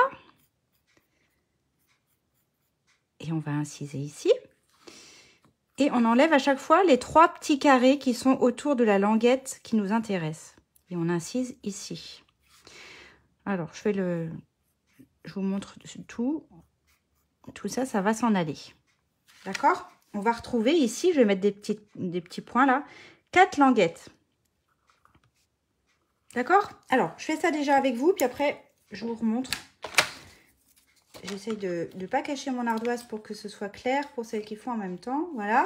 Et on va inciser ici. Et on enlève à chaque fois les trois petits carrés qui sont autour de la languette qui nous intéresse. Et on incise ici. Alors, je fais le... Je vous montre tout. Tout ça, ça va s'en aller. D'accord? On va retrouver ici, je vais mettre des petits, des petits points là, quatre languettes. D'accord? Alors, je fais ça déjà avec vous, puis après, je vous remontre. J'essaye de ne pas cacher mon ardoise pour que ce soit clair pour celles qui font en même temps. Voilà.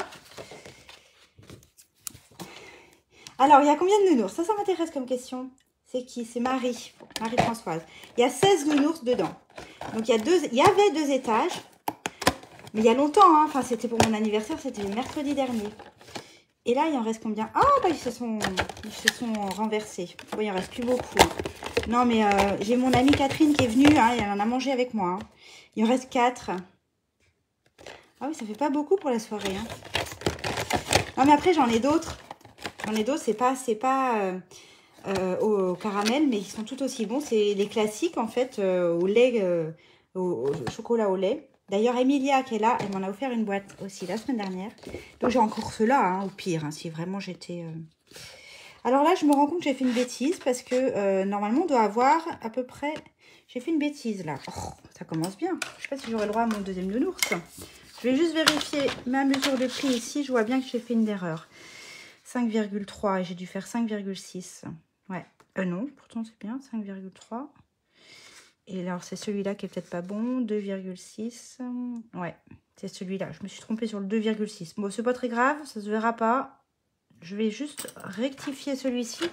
Alors, il y a combien de nounours? Ça, ça m'intéresse comme question. C'est qui? C'est Marie, Marie-Françoise. Il y a seize nounours dedans. Donc, il y, a deux, il y avait deux étages. Mais il y a longtemps, hein. Enfin, c'était pour mon anniversaire, c'était le mercredi dernier. Et là, il en reste combien? Ah, bah, ils se sont, ils se sont renversés. Bon, il en reste plus beaucoup. Non, mais euh, j'ai mon amie Catherine qui est venue, hein, et elle en a mangé avec moi. Hein. Il en reste quatre. Ah oui, ça fait pas beaucoup pour la soirée. Hein. Non, mais après, j'en ai d'autres. J'en ai d'autres, c'est pas, c'est pas euh, euh, au caramel, mais ils sont tout aussi bons. C'est les classiques, en fait, euh, au lait, euh, au, au chocolat au lait. D'ailleurs, Emilia, qui est là, elle m'en a offert une boîte aussi la semaine dernière. Donc, j'ai encore cela, hein, au pire, hein, si vraiment j'étais... Euh... Alors là, je me rends compte que j'ai fait une bêtise parce que euh, normalement, on doit avoir à peu près... J'ai fait une bêtise, là. Oh, ça commence bien. Je ne sais pas si j'aurai le droit à mon deuxième nounours. Je vais juste vérifier ma mesure de prix ici. Je vois bien que j'ai fait une erreur. cinq virgule trois et j'ai dû faire cinq virgule six. Ouais. Euh, non, pourtant, c'est bien. cinq virgule trois. Et alors, c'est celui-là qui est peut-être pas bon. deux virgule six. Ouais. C'est celui-là. Je me suis trompée sur le deux virgule six. Bon, c'est pas très grave, ça se verra pas. Je vais juste rectifier celui-ci.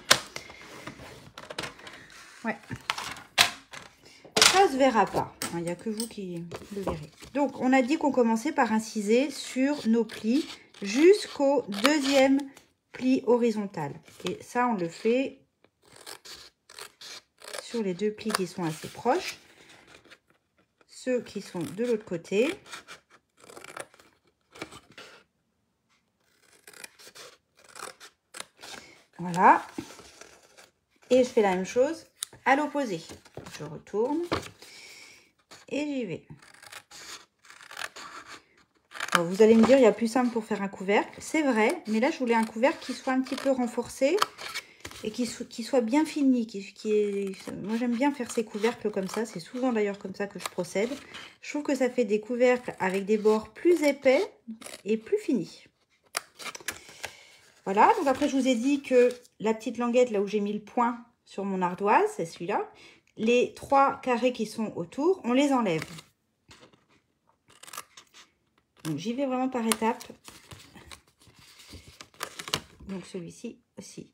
Ouais. Ça se verra pas. Il n'y a que vous qui le verrez. Donc, on a dit qu'on commençait par inciser sur nos plis jusqu'au deuxième pli horizontal. Et ça, on le fait sur les deux plis qui sont assez proches. Ceux qui sont de l'autre côté. Voilà. Et je fais la même chose à l'opposé. Je retourne et j'y vais. Alors, vous allez me dire, il y a plus simple pour faire un couvercle. C'est vrai, mais là, je voulais un couvercle qui soit un petit peu renforcé et qui, so qui soit bien fini. Qui, qui est... Moi, j'aime bien faire ces couvercles comme ça. C'est souvent d'ailleurs comme ça que je procède. Je trouve que ça fait des couvercles avec des bords plus épais et plus finis. Voilà, donc après, je vous ai dit que la petite languette, là où j'ai mis le point sur mon ardoise, c'est celui-là. Les trois carrés qui sont autour, on les enlève. Donc, j'y vais vraiment par étapes. Donc, celui-ci aussi.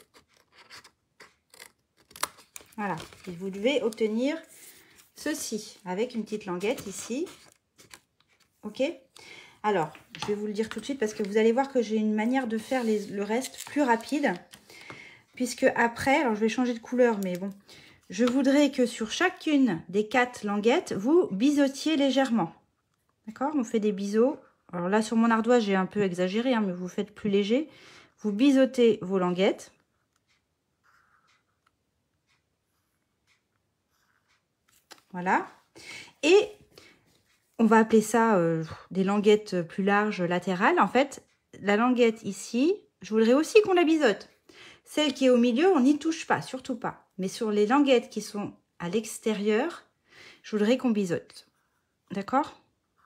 Voilà. Et vous devez obtenir ceci avec une petite languette ici. OK? Alors, je vais vous le dire tout de suite parce que vous allez voir que j'ai une manière de faire les, le reste plus rapide. Puisque après, alors je vais changer de couleur, mais bon, je voudrais que sur chacune des quatre languettes, vous biseautiez légèrement. D'accord? On fait des biseaux. Alors là, sur mon ardoise, j'ai un peu exagéré, hein, mais vous faites plus léger. Vous biseautez vos languettes. Voilà. Et on va appeler ça euh, des languettes plus larges latérales. En fait, la languette ici, je voudrais aussi qu'on la biseaute. Celle qui est au milieu, on n'y touche pas, surtout pas. Mais sur les languettes qui sont à l'extérieur, je voudrais qu'on biseaute. D'accord?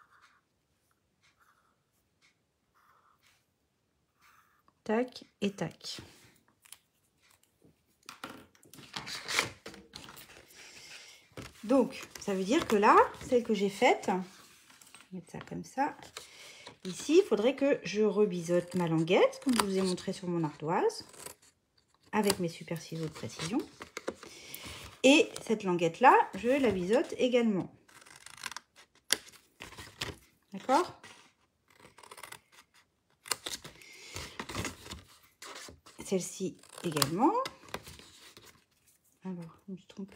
Tac et tac. Donc, ça veut dire que là, celle que j'ai faite, je vais mettre ça comme ça. Ici, il faudrait que je rebiseaute ma languette, comme je vous ai montré sur mon ardoise, avec mes super ciseaux de précision. Et cette languette-là, je la biseaute également. D'accord? Celle-ci également. Alors, je me suis trompée.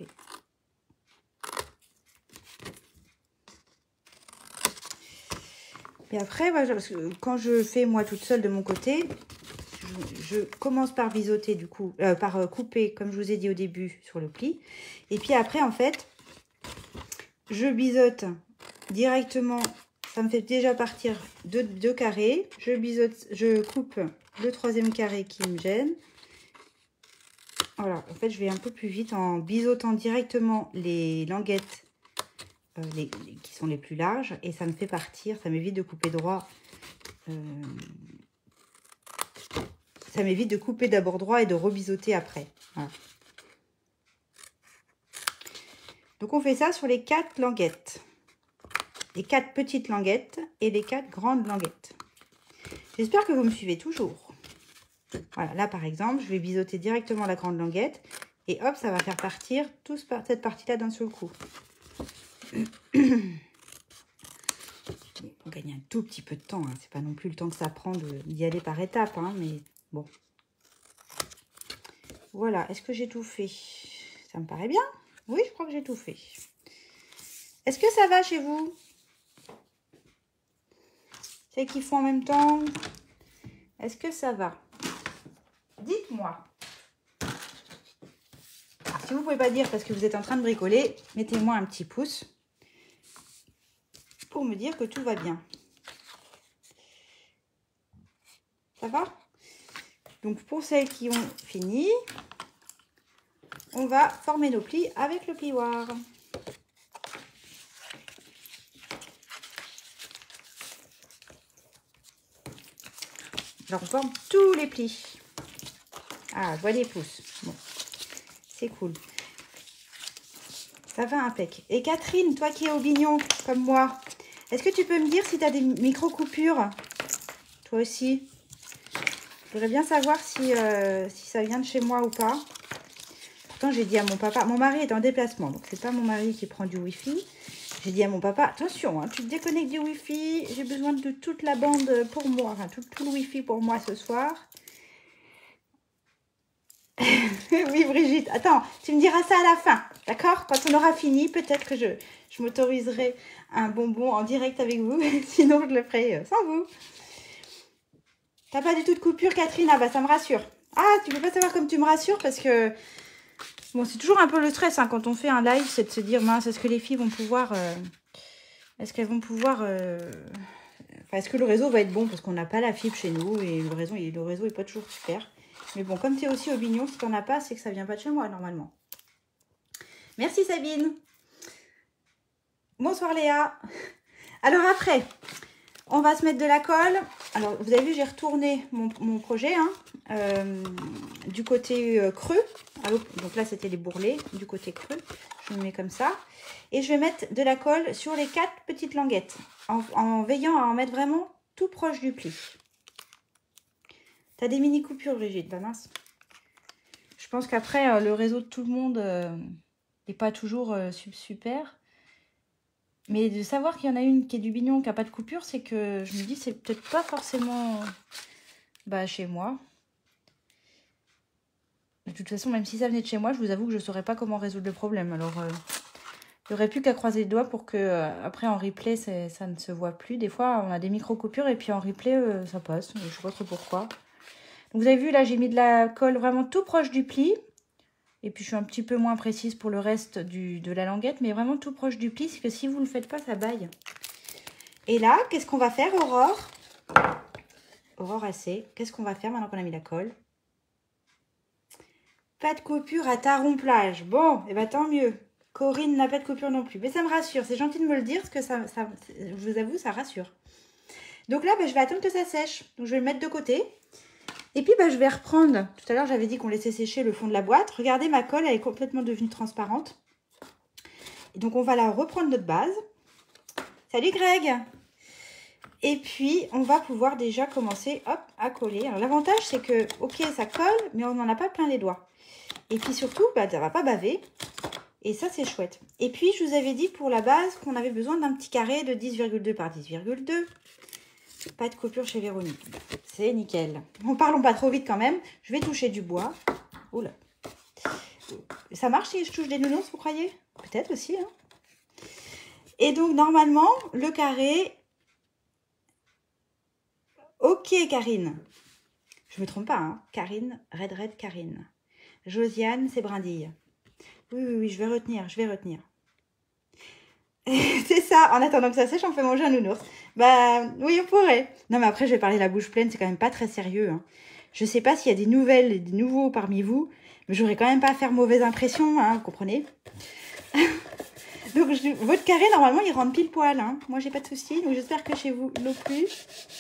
Et après, voilà, parce que quand je fais moi toute seule de mon côté, je, je commence par biseauter du coup, euh, par euh, couper, comme je vous ai dit au début, sur le pli. Et puis après, en fait, je biseaute directement. Ça me fait déjà partir deux, deux carrés. Je biseaute, je coupe le troisième carré qui me gêne. Voilà, en fait, je vais un peu plus vite en biseautant directement les languettes euh, les, les, qui sont les plus larges. Et ça me fait partir, ça m'évite de couper droit. Euh, ça m'évite de couper d'abord droit et de rebiseauter après. Voilà. Donc, on fait ça sur les quatre languettes. Les quatre petites languettes et les quatre grandes languettes. J'espère que vous me suivez toujours. Voilà, là par exemple, je vais biseauter directement la grande languette et hop, ça va faire partir toute cette partie-là d'un seul coup. On gagne un tout petit peu de temps, hein. C'est pas non plus le temps que ça prend d'y aller par étapes, hein, mais bon. Voilà, est-ce que j'ai tout fait? Ça me paraît bien. Oui, je crois que j'ai tout fait. Est-ce que ça va chez vous? C'est qu'ils font en même temps. Est-ce que ça va? Dites-moi. Si vous ne pouvez pas dire parce que vous êtes en train de bricoler, mettez-moi un petit pouce pour me dire que tout va bien. Ça va? Donc, pour celles qui ont fini, on va former nos plis avec le plioir. Alors, on forme tous les plis. Ah, je vois des pouces. Bon, c'est cool. Ça va impec. Et Catherine, toi qui es au bignon, comme moi, Est-ce que tu peux me dire si tu as des micro-coupures? Toi aussi. Je voudrais bien savoir si, euh, si ça vient de chez moi ou pas. Pourtant, j'ai dit à mon papa... Mon mari est en déplacement, donc c'est pas mon mari qui prend du Wi-Fi. J'ai dit à mon papa, attention, hein, tu te déconnectes du Wi-Fi. J'ai besoin de toute la bande pour moi. Enfin, tout, tout le Wi-Fi pour moi ce soir. Oui, Brigitte. Attends, tu me diras ça à la fin. D'accord? Quand on aura fini, peut-être que je, je m'autoriserai un bonbon en direct avec vous. Sinon, je le ferai sans vous. T'as pas du tout de coupure, Catherine? Ah bah, ça me rassure. Ah, tu peux pas savoir comme tu me rassures parce que... Bon, c'est toujours un peu le stress hein, quand on fait un live, c'est de se dire, mince, est-ce que les filles vont pouvoir... Euh, est-ce qu'elles vont pouvoir... Euh, enfin, est-ce que le réseau va être bon? Parce qu'on n'a pas la fibre chez nous et le réseau, le réseau est pas toujours super. Mais bon, comme tu es aussi au Bignon, si tu n'en as pas, c'est que ça vient pas de chez moi, normalement. Merci, Sabine. Bonsoir, Léa. Alors après, on va se mettre de la colle. Alors, vous avez vu, j'ai retourné mon, mon projet hein, euh, du côté euh, creux. Alors, donc là, c'était les bourrelets du côté creux. Je me mets comme ça. Et je vais mettre de la colle sur les quatre petites languettes en, en veillant à en mettre vraiment tout proche du pli. T'as des mini coupures, Brigitte, bah mince. Je pense qu'après, euh, le réseau de tout le monde n'est euh, pas toujours euh, super. Mais de savoir qu'il y en a une qui est du Bignon, qui n'a pas de coupure, c'est que je me dis, c'est peut-être pas forcément bah, chez moi. De toute façon, même si ça venait de chez moi, je vous avoue que je ne saurais pas comment résoudre le problème. Alors, euh, il n'y aurait plus qu'à croiser les doigts pour que, euh, après, en replay, ça ne se voit plus. Des fois, on a des micro-coupures et puis en replay, euh, ça passe. Je ne sais pas trop pourquoi. Donc, vous avez vu, là, j'ai mis de la colle vraiment tout proche du pli. Et puis, je suis un petit peu moins précise pour le reste du, de la languette, mais vraiment tout proche du pli, c'est que si vous ne le faites pas, ça baille. Et là, qu'est-ce qu'on va faire, Aurore? Aurore assez. Qu'est-ce qu'on va faire maintenant qu'on a mis la colle? Pas de coupure à ta plage. Bon, et bien tant mieux. Corinne n'a pas de coupure non plus. Mais ça me rassure. C'est gentil de me le dire, parce que ça, ça, je vous avoue, ça rassure. Donc là, ben, je vais attendre que ça sèche. Donc, je vais le mettre de côté. Et puis, bah, je vais reprendre, tout à l'heure, j'avais dit qu'on laissait sécher le fond de la boîte. Regardez, ma colle, elle est complètement devenue transparente. Et donc, on va la reprendre notre base. Salut, Greg. Et puis, on va pouvoir déjà commencer, hop, à coller. Alors, l'avantage, c'est que, ok, ça colle, mais on n'en a pas plein les doigts. Et puis, surtout, bah, ça ne va pas baver. Et ça, c'est chouette. Et puis, je vous avais dit pour la base qu'on avait besoin d'un petit carré de dix virgule deux par dix virgule deux. Pas de coupure chez Véronique. C'est nickel. Bon, parlons pas trop vite quand même. Je vais toucher du bois. Oula. Ça marche si je touche des nounours, vous croyez? Peut-être aussi. Hein. Et donc, normalement, le carré... Ok, Karine. Je me trompe pas, hein. Karine, Red Red Karine. Josiane, c'est Brindille. Oui, oui, oui, je vais retenir, je vais retenir. C'est ça, en attendant que ça sèche, on fait manger un nounours. Bah oui, on pourrait. Non, mais après, je vais parler la bouche pleine, c'est quand même pas très sérieux. Hein. Je sais pas s'il y a des nouvelles et des nouveaux parmi vous, mais j'aurais quand même pas à faire mauvaise impression, hein, vous comprenez. Donc, je, votre carré, normalement, il rentre pile poil. Hein. Moi, j'ai pas de soucis, donc j'espère que chez vous, non plus.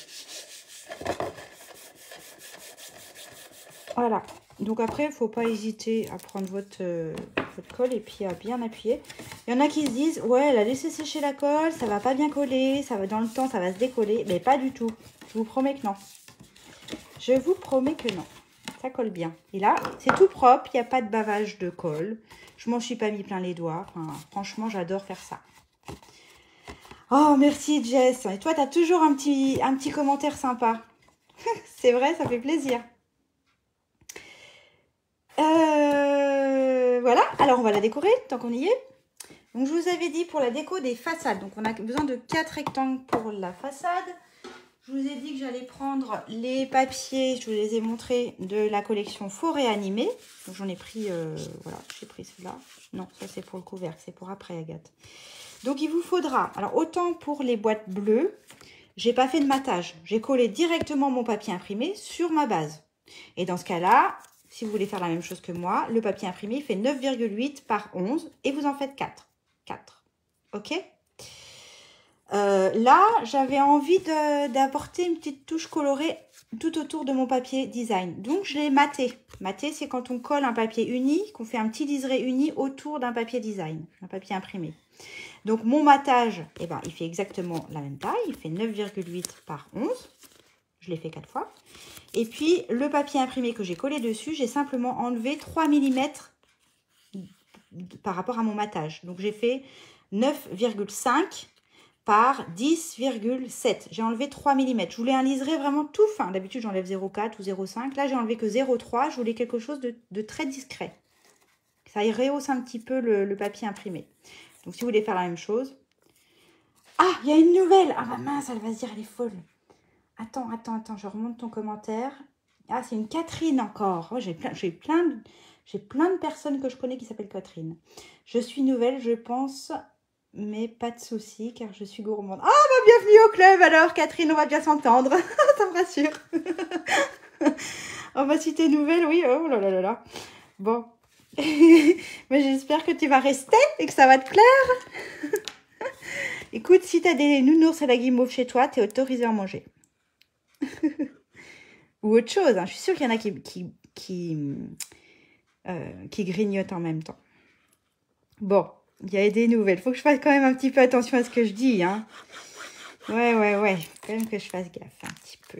Voilà. Donc après, il ne faut pas hésiter à prendre votre, euh, votre colle et puis à bien appuyer. Il y en a qui se disent, ouais, elle a laissé sécher la colle, ça va pas bien coller, ça va dans le temps, ça va se décoller. Mais pas du tout. Je vous promets que non. Je vous promets que non. Ça colle bien. Et là, c'est tout propre, il n'y a pas de bavage de colle. Je m'en suis pas mis plein les doigts. Enfin, franchement, j'adore faire ça. Oh, merci Jess. Et toi, tu as toujours un petit, un petit commentaire sympa. C'est vrai, ça fait plaisir. Euh, voilà, alors on va la décorer tant qu'on y est. Donc je vous avais dit pour la déco des façades, donc on a besoin de quatre rectangles pour la façade. Je vous ai dit que j'allais prendre les papiers, je vous les ai montrés, de la collection Forêt Animée. Donc j'en ai pris, euh, voilà, j'ai pris cela. Non, ça c'est pour le couvercle, c'est pour après Agathe. Donc il vous faudra, alors autant pour les boîtes bleues, j'ai pas fait de matage. J'ai collé directement mon papier imprimé sur ma base. Et dans ce cas-là, si vous voulez faire la même chose que moi, le papier imprimé il fait neuf virgule huit par onze et vous en faites quatre. quatre. Ok? euh, Là, j'avais envie d'apporter une petite touche colorée tout autour de mon papier design. Donc, je l'ai maté. Maté, c'est quand on colle un papier uni, qu'on fait un petit liseré uni autour d'un papier design, un papier imprimé. Donc, mon matage, eh ben, il fait exactement la même taille. Il fait neuf virgule huit par onze. Je l'ai fait quatre fois. Et puis, le papier imprimé que j'ai collé dessus, j'ai simplement enlevé trois millimètres par rapport à mon matage. Donc, j'ai fait neuf virgule cinq par dix virgule sept. J'ai enlevé trois millimètres. Je voulais un liseré vraiment tout fin. D'habitude, j'enlève zéro virgule quatre ou zéro virgule cinq. Là, j'ai enlevé que zéro virgule trois. Je voulais quelque chose de, de très discret. Ça y rehausse un petit peu le, le papier imprimé. Donc, si vous voulez faire la même chose. Ah, il y a une nouvelle. Ah, bah mince, elle va se dire, elle est folle. Attends, attends, attends, je remonte ton commentaire. Ah, c'est une Catherine encore. Oh, j'ai plein, j'ai plein, de, j'ai plein de personnes que je connais qui s'appellent Catherine. Je suis nouvelle, je pense, mais pas de souci, car je suis gourmande. Ah, bah, bienvenue au club alors, Catherine, on va bien s'entendre. Ça me rassure. Oh, bah, si t'es nouvelle, oui, oh là là là là. Bon. Mais j'espère que tu vas rester et que ça va te plaire. Écoute, si t'as des nounours à la guimauve chez toi, t'es autorisé à en manger. Ou autre chose, hein. Je suis sûre qu'il y en a qui, qui, qui, euh, qui grignotent en même temps. Bon, il y a des nouvelles. Il faut que je fasse quand même un petit peu attention à ce que je dis. Hein. Ouais, ouais, ouais. Il faut quand même que je fasse gaffe un petit peu.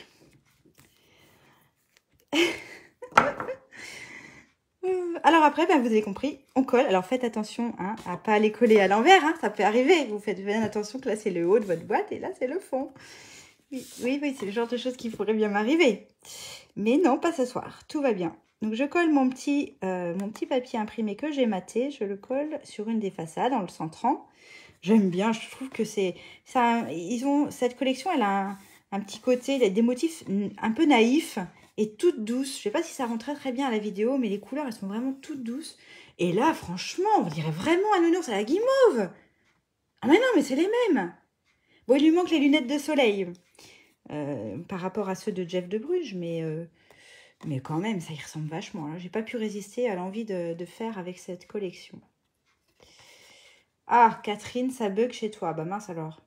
Alors après, ben, vous avez compris, on colle. Alors faites attention hein, à ne pas les coller à l'envers. Hein, ça peut arriver. Vous faites bien attention que là, c'est le haut de votre boîte et là, c'est le fond. Oui, oui, oui, c'est le genre de choses qui pourrait bien m'arriver. Mais non, pas ce soir. Tout va bien. Donc, je colle mon petit, euh, mon petit papier imprimé que j'ai maté. Je le colle sur une des façades en le centrant. J'aime bien. Je trouve que c'est... ça. Ils ont, cette collection, elle a un, un petit côté, des motifs un peu naïfs et toutes douces. Je ne sais pas si ça rend très très bien à la vidéo, mais les couleurs, elles sont vraiment toutes douces. Et là, franchement, on dirait vraiment un nounours à la guimauve. Ah mais non, mais c'est les mêmes. Bon, il lui manque les lunettes de soleil. Euh, par rapport à ceux de Jeff de Bruges, mais, euh, mais quand même, ça y ressemble vachement. Hein. J'ai pas pu résister à l'envie de, de faire avec cette collection. Ah, Catherine, ça bug chez toi. Bah mince alors.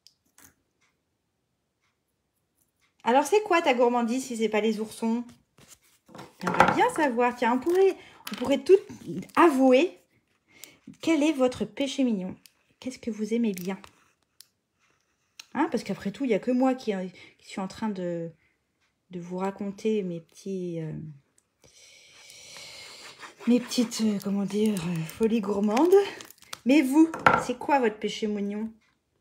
Alors, c'est quoi ta gourmandise si c'est pas les oursons? J'aimerais bien savoir. Tiens, on pourrait, on pourrait tout avouer. Quel est votre péché mignon? Qu'est-ce que vous aimez bien? Hein, parce qu'après tout, il n'y a que moi qui, qui suis en train de, de vous raconter mes petits... Euh, mes petites, euh, comment dire, euh, folies gourmandes. Mais vous, c'est quoi votre péché mignon?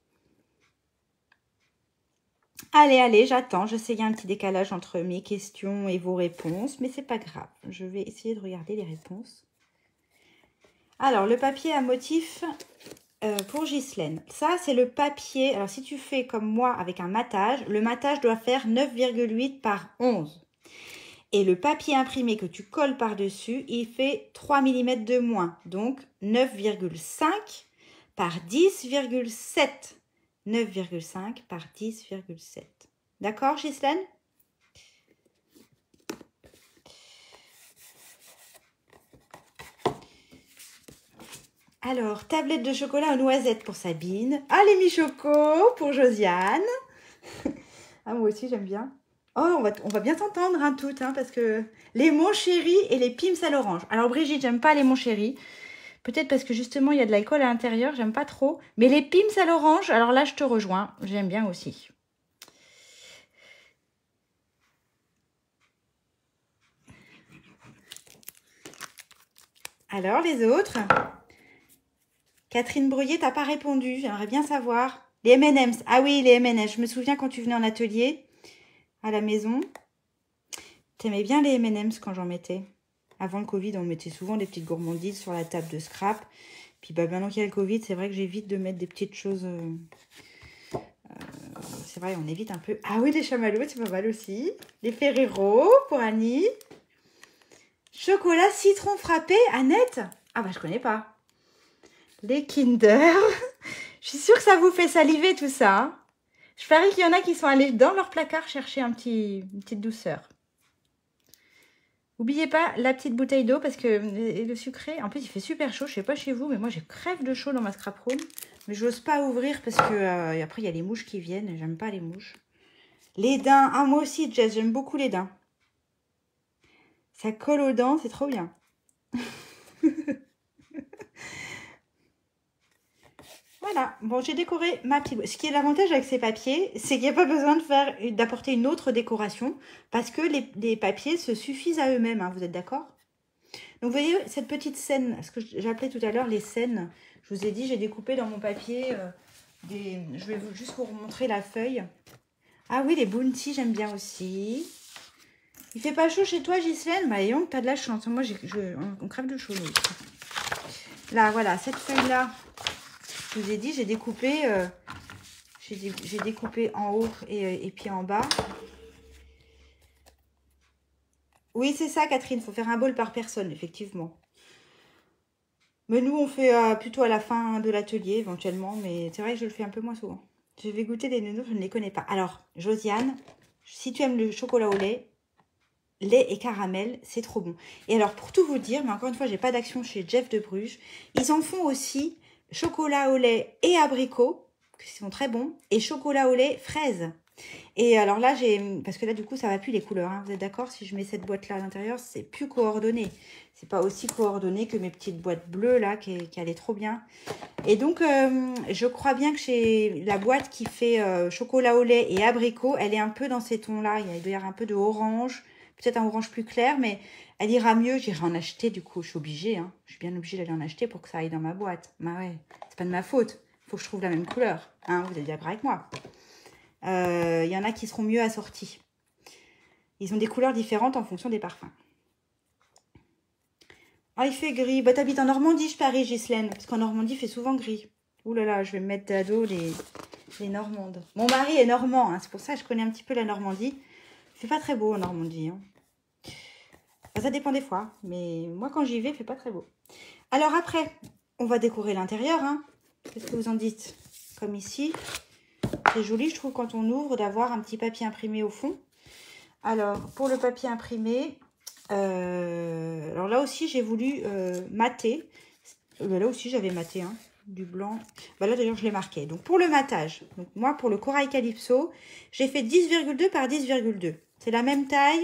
Allez, allez, j'attends. Je sais, il y a un petit décalage entre mes questions et vos réponses, mais c'est pas grave. Je vais essayer de regarder les réponses. Alors, le papier à motif euh, pour Ghislaine. Ça, c'est le papier. Alors, si tu fais comme moi avec un matage, le matage doit faire neuf virgule huit par onze. Et le papier imprimé que tu colles par-dessus, il fait trois millimètres de moins. Donc, neuf virgule cinq par dix virgule sept. neuf virgule cinq par dix virgule sept. D'accord, Ghislaine? Alors, tablette de chocolat aux noisettes pour Sabine. Ah, les mi-choco pour Josiane. Ah, moi aussi, j'aime bien. Oh, on va, on va bien s'entendre hein, toutes, hein, parce que les mon chéri et les pims à l'orange. Alors, Brigitte, j'aime pas les mon chéri. Peut-être parce que justement, il y a de l'alcool à l'intérieur, j'aime pas trop. Mais les pims à l'orange, alors là, je te rejoins. J'aime bien aussi. Alors, les autres? Catherine Brouillet, t'as pas répondu. J'aimerais bien savoir. Les M and M's. Ah oui, les M and M's. Je me souviens quand tu venais en atelier à la maison. T'aimais bien les M and M's quand j'en mettais. Avant le Covid, on mettait souvent des petites gourmandises sur la table de scrap. Puis bah, maintenant qu'il y a le Covid, c'est vrai que j'évite de mettre des petites choses... Euh, euh, c'est vrai, on évite un peu... Ah oui, les chamallows, c'est pas mal aussi. Les Ferrero pour Annie. Chocolat citron frappé, Annette. Ah bah, je connais pas. Les Kinder. Je suis sûre que ça vous fait saliver tout ça. Hein. Je parie qu'il y en a qui sont allés dans leur placard chercher un petit, une petite douceur. N'oubliez pas la petite bouteille d'eau parce que le sucré, en plus il fait super chaud. Je sais pas chez vous, mais moi j'ai crève de chaud dans ma scrap room. Mais je n'ose pas ouvrir parce que euh, après il y a les mouches qui viennent et j'aime pas les mouches. Les dents, ah moi aussi Jess, j'aime beaucoup les dents. Ça colle aux dents, c'est trop bien. Voilà, bon, j'ai décoré ma petite boîte. Ce qui est l'avantage avec ces papiers, c'est qu'il n'y a pas besoin de faire d'apporter une autre décoration parce que les, les papiers se suffisent à eux-mêmes, hein, vous êtes d'accord? Donc, vous voyez, cette petite scène, ce que j'appelais tout à l'heure les scènes, je vous ai dit, j'ai découpé dans mon papier euh, des... Je vais vous, juste vous remontrer la feuille. Ah oui, les bounty, j'aime bien aussi. Il fait pas chaud chez toi, Ghislaine? Bah, Young, t'as de la chance. Moi, je, on, on crève de chaud. Oui. Là, voilà, cette feuille-là, je vous ai dit, j'ai découpé, euh, j'ai découpé en haut et, et puis en bas. Oui, c'est ça, Catherine. Il faut faire un bol par personne, effectivement. Mais nous, on fait euh, plutôt à la fin de l'atelier, éventuellement. Mais c'est vrai que je le fais un peu moins souvent. Je vais goûter des nounours, je ne les connais pas. Alors, Josiane, si tu aimes le chocolat au lait, lait et caramel, c'est trop bon. Et alors, pour tout vous dire, mais encore une fois, j'ai pas d'action chez Jeff de Bruges. Ils en font aussi chocolat au lait et abricot, qui sont très bons, et chocolat au lait fraise. Et alors là, j'ai... Parce que là, du coup, ça va plus les couleurs. Hein. Vous êtes d'accord? Si je mets cette boîte-là à l'intérieur, c'est plus coordonné. C'est pas aussi coordonné que mes petites boîtes bleues, là, qui, qui allaient trop bien. Et donc, euh, je crois bien que chez la boîte qui fait euh, chocolat au lait et abricot, elle est un peu dans ces tons-là. Il doit y avoir un peu de orange, peut-être un orange plus clair, mais elle ira mieux. J'irai en acheter, du coup. Je suis obligée, hein. Je suis bien obligée d'aller en acheter pour que ça aille dans ma boîte. Bah ouais, c'est pas de ma faute. Il faut que je trouve la même couleur. Hein, vous êtes d'accord avec moi? Il euh, y en a qui seront mieux assortis. Ils ont des couleurs différentes en fonction des parfums. Ah, il fait gris. Bah, t'habites en Normandie, je parie, Ghislaine. Parce qu'en Normandie, il fait souvent gris. Ouh là là, je vais me mettre à dos les, les Normandes. Mon mari est normand, hein, c'est pour ça que je connais un petit peu la Normandie. Il fait pas très beau en Normandie. Hein. Bah, ça dépend des fois. Mais moi, quand j'y vais, il fait pas très beau. Alors après, on va décorer l'intérieur. Hein. Qu'est-ce que vous en dites? Comme ici. C'est joli, je trouve, quand on ouvre, d'avoir un petit papier imprimé au fond. Alors, pour le papier imprimé, euh, alors là aussi, j'ai voulu euh, mater. Euh, là aussi, j'avais maté, hein, du blanc. Bah là, d'ailleurs, je l'ai marqué. Donc, pour le matage, donc moi, pour le Corail Calypso, j'ai fait dix virgule deux par dix virgule deux. C'est la même taille.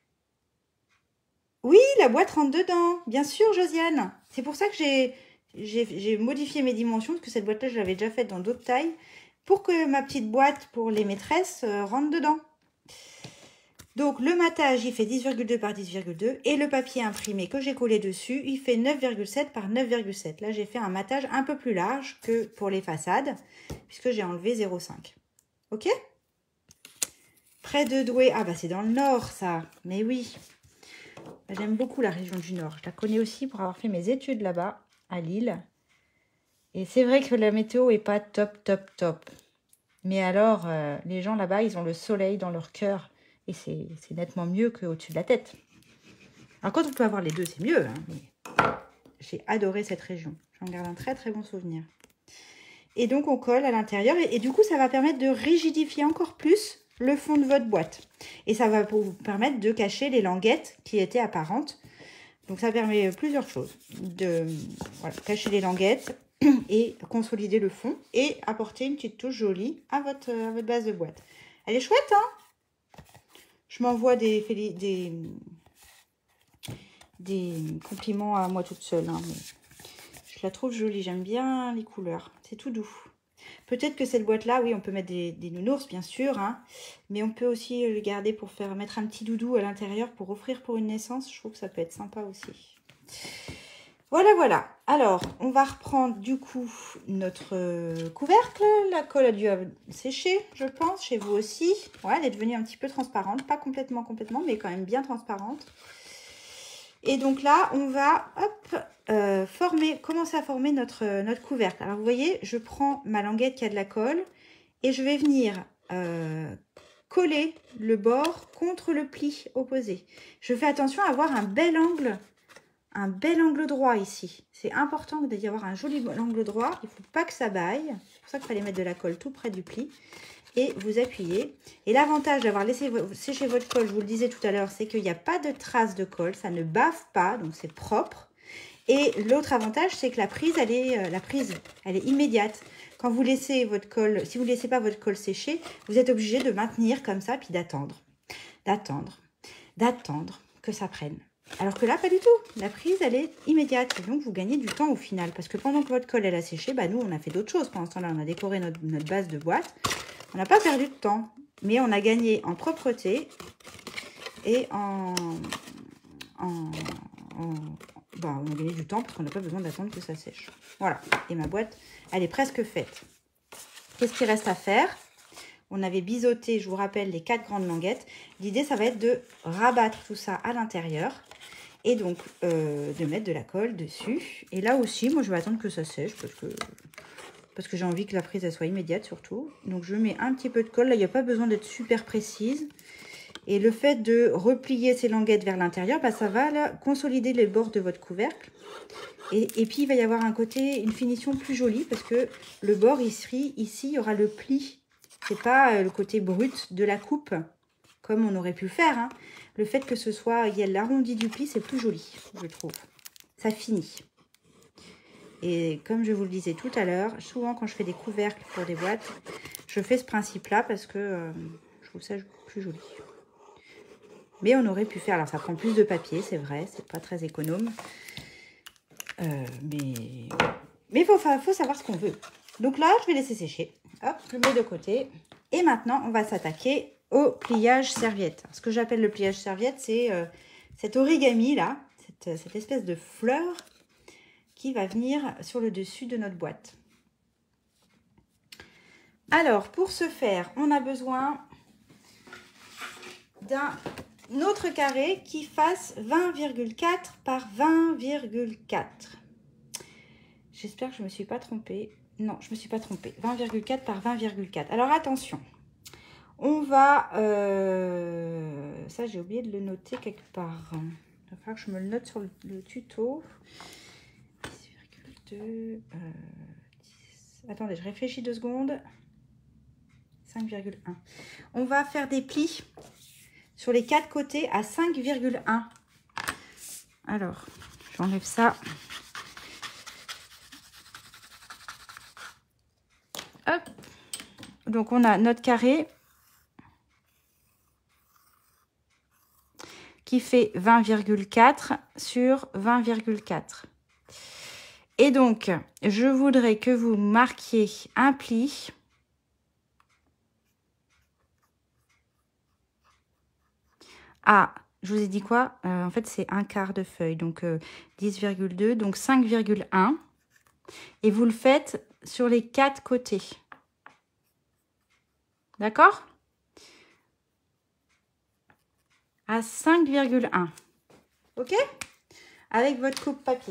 Oui, la boîte rentre dedans. Bien sûr, Josiane. C'est pour ça que j'ai j'ai modifié mes dimensions, parce que cette boîte-là, je l'avais déjà faite dans d'autres tailles, pour que ma petite boîte pour les maîtresses euh, rentre dedans. Donc, le matage, il fait dix virgule deux par dix virgule deux. Et le papier imprimé que j'ai collé dessus, il fait neuf virgule sept par neuf virgule sept. Là, j'ai fait un matage un peu plus large que pour les façades, puisque j'ai enlevé zéro virgule cinq. OK? Près de Douai. Ah, bah, c'est dans le nord, ça. Mais oui. J'aime beaucoup la région du nord. Je la connais aussi pour avoir fait mes études là-bas, à Lille. Et c'est vrai que la météo est pas top, top, top. Mais alors, euh, les gens là-bas, ils ont le soleil dans leur cœur. Et c'est nettement mieux qu'au-dessus de la tête. Alors, quand on peut avoir les deux, c'est mieux. Hein, mais j'ai adoré cette région. J'en garde un très, très bon souvenir. Et donc, on colle à l'intérieur. Et, et du coup, ça va permettre de rigidifier encore plus le fond de votre boîte. Et ça va vous permettre de cacher les languettes qui étaient apparentes. Donc, ça permet plusieurs choses. De voilà, cacher les languettes et consolider le fond. Et apporter une petite touche jolie à votre, à votre base de boîte. Elle est chouette, hein? Je m'envoie des, des, des compliments à moi toute seule. Hein, mais je la trouve jolie. J'aime bien les couleurs. C'est tout doux. Peut-être que cette boîte-là, oui, on peut mettre des, des nounours, bien sûr. Hein, mais on peut aussi le garder pour faire mettre un petit doudou à l'intérieur pour offrir pour une naissance. Je trouve que ça peut être sympa aussi. Voilà, voilà. Alors, on va reprendre du coup notre couvercle. La colle a dû sécher, je pense, chez vous aussi. Ouais, elle est devenue un petit peu transparente. Pas complètement, complètement, mais quand même bien transparente. Et donc là, on va hop, euh, former, commencer à former notre, notre couvercle. Alors, vous voyez, je prends ma languette qui a de la colle et je vais venir euh, coller le bord contre le pli opposé. Je fais attention à avoir un bel angle. Un bel angle droit ici. C'est important d'y avoir un joli angle droit. Il ne faut pas que ça baille. C'est pour ça qu'il fallait mettre de la colle tout près du pli. Et vous appuyez. Et l'avantage d'avoir laissé sécher votre colle, je vous le disais tout à l'heure, c'est qu'il n'y a pas de traces de colle. Ça ne bave pas, donc c'est propre. Et l'autre avantage, c'est que la prise, elle est, la prise, elle est immédiate. Quand vous laissez votre colle, si vous ne laissez pas votre colle sécher, vous êtes obligé de maintenir comme ça, puis d'attendre. D'attendre. D'attendre que ça prenne. Alors que là, pas du tout. La prise, elle est immédiate. Et donc, vous gagnez du temps au final. Parce que pendant que votre colle, elle a séché, bah, nous, on a fait d'autres choses. Pendant ce temps-là, on a décoré notre, notre base de boîte. On n'a pas perdu de temps. Mais on a gagné en propreté et en... en, en bah, on a gagné du temps parce qu'on n'a pas besoin d'attendre que ça sèche. Voilà. Et ma boîte, elle est presque faite. Qu'est-ce qu'il reste à faire? On avait biseauté, je vous rappelle, les quatre grandes languettes. L'idée, ça va être de rabattre tout ça à l'intérieur. Et donc, euh, de mettre de la colle dessus. Et là aussi, moi, je vais attendre que ça sèche parce que, parce que j'ai envie que la prise, elle soit immédiate surtout. Donc, je mets un petit peu de colle. Là, il n'y a pas besoin d'être super précise. Et le fait de replier ces languettes vers l'intérieur, bah, ça va là, consolider les bords de votre couvercle. Et, et puis, il va y avoir un côté, une finition plus jolie parce que le bord ici, ici il y aura le pli. C'est pas le côté brut de la coupe comme on aurait pu le faire. Hein. Le fait que ce soit, il y a l'arrondi du pli, c'est plus joli, je trouve. Ça finit. Et comme je vous le disais tout à l'heure, souvent quand je fais des couvercles pour des boîtes, je fais ce principe-là parce que euh, je trouve ça plus joli. Mais on aurait pu faire, alors ça prend plus de papier, c'est vrai, c'est pas très économe. Euh, mais mais il faut, faut savoir ce qu'on veut. Donc là, je vais laisser sécher. Hop, je le mets de côté. Et maintenant, on va s'attaquer au pliage serviette. Ce que j'appelle le pliage serviette, c'est euh, cet origami là, cette, cette espèce de fleur qui va venir sur le dessus de notre boîte. Alors, pour ce faire, on a besoin d'un autre carré qui fasse vingt virgule quatre par vingt virgule quatre. J'espère que je ne me suis pas trompée. Non, je ne me suis pas trompée. vingt virgule quatre par vingt virgule quatre. Alors, attention. On va... Euh, ça, j'ai oublié de le noter quelque part. Il va falloir que je me le note sur le, le tuto. dix virgule deux... Euh, dix. Attendez, je réfléchis deux secondes. cinq virgule un. On va faire des plis sur les quatre côtés à cinq virgule un. Alors, j'enlève ça. Hop. Donc, on a notre carré qui fait vingt virgule quatre sur vingt virgule quatre. Et donc, je voudrais que vous marquiez un pli à, je vous ai dit quoi euh, en fait, c'est un quart de feuille, donc euh, dix virgule deux, donc cinq virgule un. Et vous le faites sur les quatre côtés. D'accord? À cinq virgule un. Ok? Avec votre coupe papier.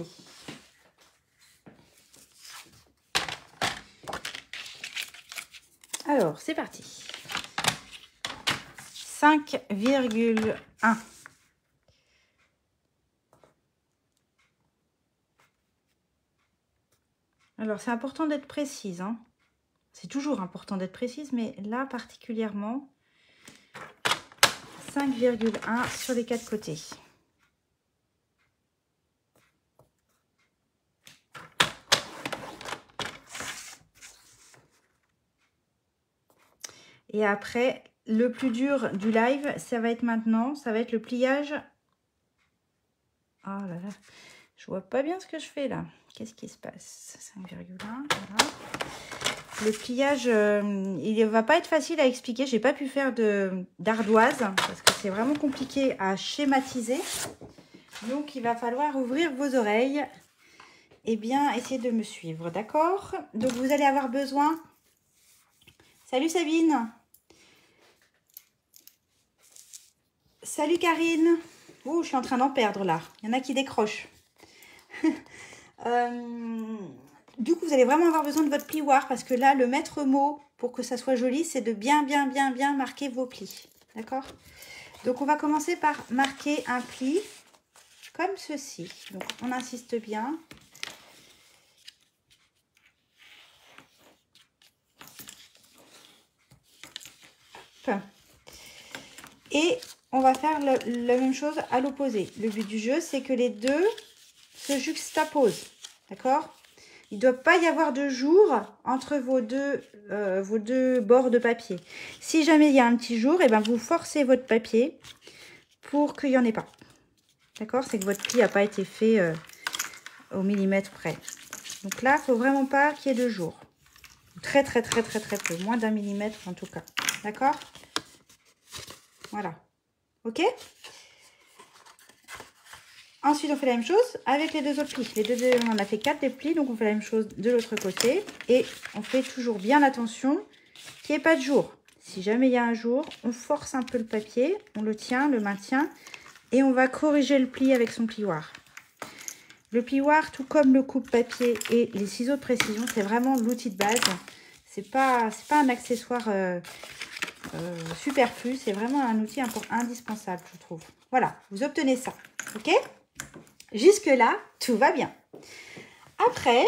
Alors, c'est parti. cinq virgule un. Alors, c'est important d'être précise. Hein. C'est toujours important d'être précise, mais là, particulièrement, cinq virgule un sur les quatre côtés. Et après, le plus dur du live, ça va être maintenant, ça va être le pliage. Oh là là, je vois pas bien ce que je fais là. Qu'est-ce qui se passe? cinq virgule un, voilà. Le pliage, euh, il ne va pas être facile à expliquer. J'ai pas pu faire d'ardoise parce que c'est vraiment compliqué à schématiser. Donc, il va falloir ouvrir vos oreilles et bien essayer de me suivre, d'accord? Donc, vous allez avoir besoin... Salut Sabine! Salut Karine! Ouh, je suis en train d'en perdre là. Il y en a qui décrochent. euh... Du coup, vous allez vraiment avoir besoin de votre plioir parce que là, le maître mot pour que ça soit joli, c'est de bien, bien, bien, bien marquer vos plis. D'accord? Donc, on va commencer par marquer un pli comme ceci. Donc, on insiste bien. Et on va faire le, la même chose à l'opposé. Le but du jeu, c'est que les deux se juxtaposent. D'accord? Il ne doit pas y avoir de jour entre vos deux, euh, vos deux bords de papier. Si jamais il y a un petit jour, et ben vous forcez votre papier pour qu'il n'y en ait pas. D'accord? C'est que votre pli n'a pas été fait euh, au millimètre près. Donc là, il ne faut vraiment pas qu'il y ait de jour. Très, très, très, très, très peu. Moins d'un millimètre en tout cas. D'accord? Voilà. Ok? Ensuite, on fait la même chose avec les deux autres plis. Les deux, on en a fait quatre des plis, donc on fait la même chose de l'autre côté. Et on fait toujours bien attention qu'il n'y ait pas de jour. Si jamais il y a un jour, on force un peu le papier, on le tient, le maintient, et on va corriger le pli avec son plioir. Le plioir, tout comme le coupe-papier et les ciseaux de précision, c'est vraiment l'outil de base. C'est pas, c'est pas un accessoire euh, euh, superflu, c'est vraiment un outil indispensable, je trouve. Voilà, vous obtenez ça, ok? Jusque-là, tout va bien. Après,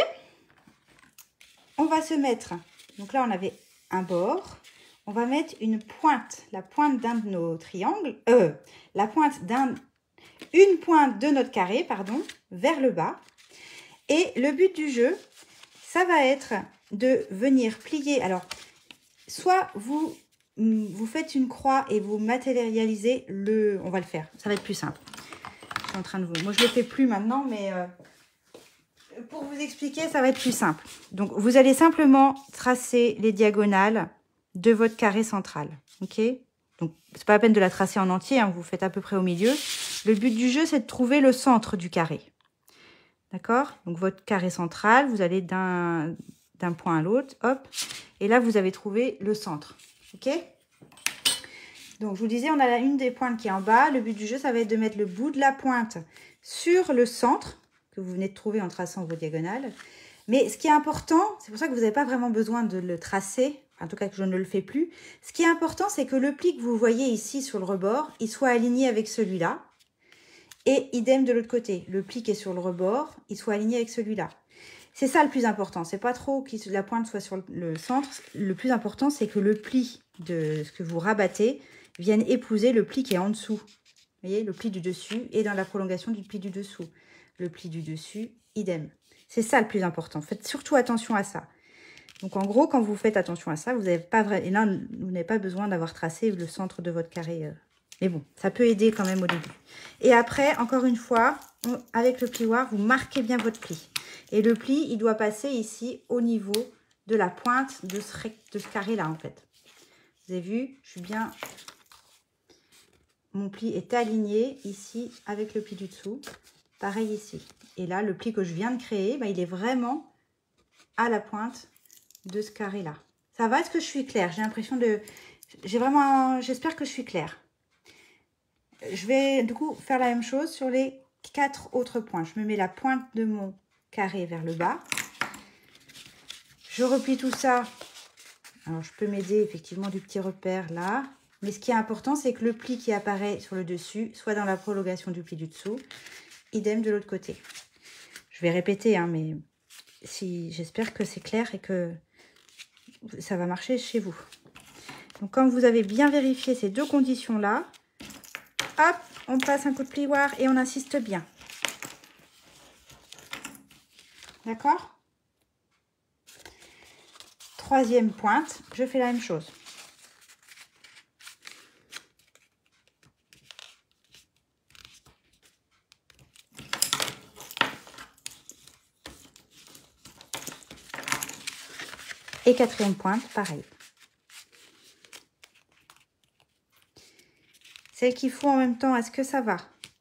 on va se mettre, donc là on avait un bord, on va mettre une pointe, la pointe d'un de nos triangles, euh, la pointe d'un, une pointe de notre carré, pardon, vers le bas. Et le but du jeu, ça va être de venir plier. Alors, soit vous, vous faites une croix et vous matérialisez le... On va le faire, ça va être plus simple. Je suis en train de vous... Moi, je ne le fais plus maintenant, mais euh, pour vous expliquer, ça va être plus simple. Donc, vous allez simplement tracer les diagonales de votre carré central. Ok? Donc, c'est pas la peine de la tracer en entier, hein, vous faites à peu près au milieu. Le but du jeu, c'est de trouver le centre du carré. D'accord? Donc, votre carré central, vous allez d'un d'un point à l'autre, hop. Et là, vous avez trouvé le centre. Ok? Donc, je vous disais, on a une des pointes qui est en bas. Le but du jeu, ça va être de mettre le bout de la pointe sur le centre que vous venez de trouver en traçant vos diagonales. Mais ce qui est important, c'est pour ça que vous n'avez pas vraiment besoin de le tracer, en tout cas que je ne le fais plus. Ce qui est important, c'est que le pli que vous voyez ici sur le rebord, il soit aligné avec celui-là. Et idem de l'autre côté, le pli qui est sur le rebord, il soit aligné avec celui-là. C'est ça le plus important. C'est pas trop que la pointe soit sur le centre. Le plus important, c'est que le pli de ce que vous rabattez vienne épouser le pli qui est en dessous. Vous voyez, le pli du dessus est dans la prolongation du pli du dessous. Le pli du dessus, idem. C'est ça le plus important. Faites surtout attention à ça. Donc, en gros, quand vous faites attention à ça, vous n'avez pas vrai... Et là, vous n'avez pas besoin d'avoir tracé le centre de votre carré. Euh... Mais bon, ça peut aider quand même au début. Et après, encore une fois, on... avec le plioir, vous marquez bien votre pli. Et le pli, il doit passer ici au niveau de la pointe de ce, de ce carré-là, en fait. Vous avez vu, je suis bien... Mon pli est aligné ici avec le pli du dessous. Pareil ici. Et là, le pli que je viens de créer, bah, il est vraiment à la pointe de ce carré-là. Ça va? Est-ce que je suis claire? J'ai l'impression de... J'ai vraiment... J'espère que je suis claire. Je vais du coup faire la même chose sur les quatre autres points. Je me mets la pointe de mon carré vers le bas. Je replie tout ça. Alors, je peux m'aider effectivement du petit repère là. Mais ce qui est important, c'est que le pli qui apparaît sur le dessus soit dans la prolongation du pli du dessous. Idem de l'autre côté. Je vais répéter, hein, mais si j'espère que c'est clair et que ça va marcher chez vous. Donc, quand vous avez bien vérifié ces deux conditions-là, hop, on passe un coup de plioir et on insiste bien. D'accord? Troisième pointe, je fais la même chose. Et quatrième pointe, pareil. Celle qu'il faut en même temps, est-ce que ça va?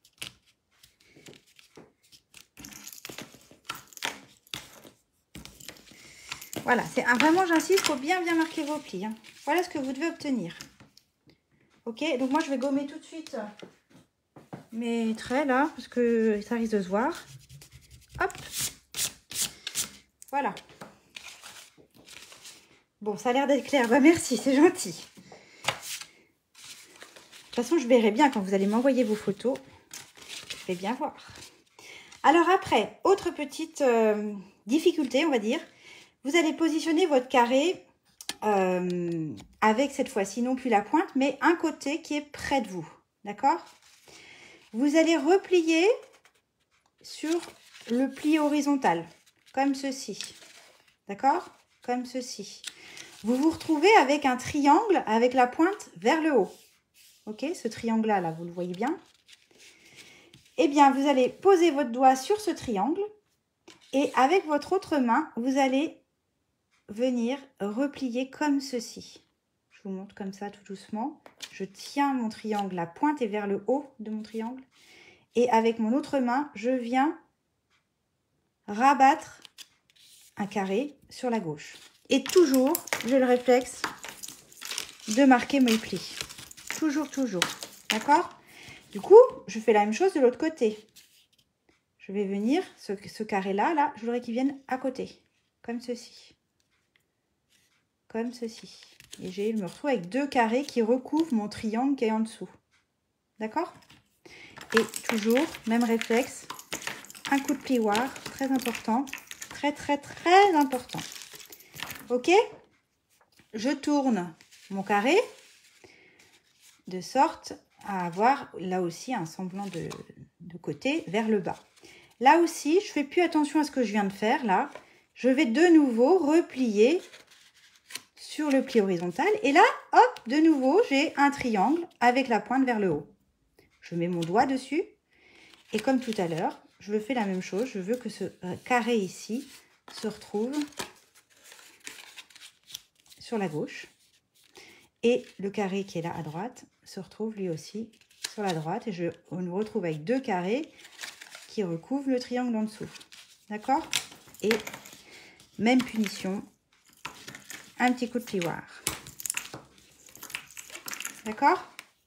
Voilà, c'est vraiment, j'insiste, il faut bien bien marquer vos plis. Hein. Voilà ce que vous devez obtenir. Ok, donc moi je vais gommer tout de suite mes traits là, parce que ça risque de se voir. Hop. Voilà. Bon, ça a l'air d'être clair. Bah merci, c'est gentil. De toute façon, je verrai bien quand vous allez m'envoyer vos photos. Je vais bien voir. Alors après, autre petite euh, difficulté, on va dire. Vous allez positionner votre carré euh, avec cette fois-ci non plus la pointe, mais un côté qui est près de vous. D'accord? Vous allez replier sur le pli horizontal, comme ceci. D'accord? Comme ceci. Vous vous retrouvez avec un triangle avec la pointe vers le haut. Ok? Ce triangle-là, là, vous le voyez bien? eh bien, vous allez poser votre doigt sur ce triangle et avec votre autre main, vous allez venir replier comme ceci. Je vous montre comme ça tout doucement. Je tiens mon triangle, la pointe est vers le haut de mon triangle. Et avec mon autre main, je viens rabattre un carré sur la gauche. Et toujours, j'ai le réflexe de marquer mes plis. Toujours, toujours. D'accord? Du coup, je fais la même chose de l'autre côté. Je vais venir, ce, ce carré-là, là, je voudrais qu'il vienne à côté. Comme ceci. Comme ceci. Et je me retrouve avec deux carrés qui recouvrent mon triangle qui est en dessous. D'accord? Et toujours, même réflexe, un coup de plioir, très important. Très, très, très important. Ok? Je tourne mon carré de sorte à avoir là aussi un semblant de, de côté vers le bas. Là aussi, je fais plus attention à ce que je viens de faire là. Je vais de nouveau replier sur le pli horizontal. Et là, hop, de nouveau, j'ai un triangle avec la pointe vers le haut. Je mets mon doigt dessus. Et comme tout à l'heure, je fais la même chose. Je veux que ce carré ici se retrouve sur la gauche. Et le carré qui est là à droite se retrouve lui aussi sur la droite. Et je me retrouve avec deux carrés qui recouvrent le triangle en dessous. D'accord? Et même punition, un petit coup de plioir. D'accord?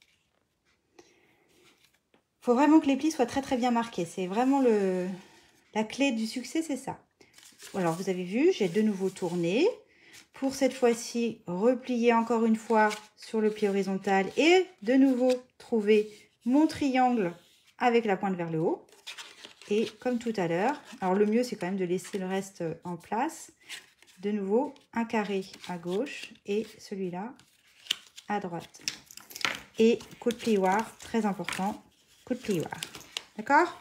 Il faut vraiment que les plis soient très très bien marqués. C'est vraiment le, la clé du succès, c'est ça. Alors vous avez vu, j'ai de nouveau tourné. Pour cette fois-ci, replier encore une fois sur le pli horizontal et de nouveau trouver mon triangle avec la pointe vers le haut. Et comme tout à l'heure, alors le mieux c'est quand même de laisser le reste en place. De nouveau, un carré à gauche et celui-là à droite. Et coup de plioir, très important, coup de plioir. D'accord?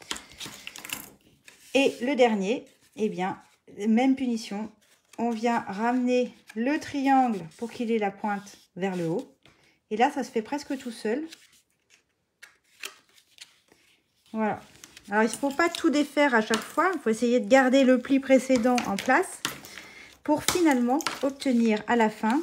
Et le dernier, eh bien, même punition. On vient ramener le triangle pour qu'il ait la pointe vers le haut. Et là, ça se fait presque tout seul. Voilà. Alors, il ne faut pas tout défaire à chaque fois. Il faut essayer de garder le pli précédent en place pour finalement obtenir à la fin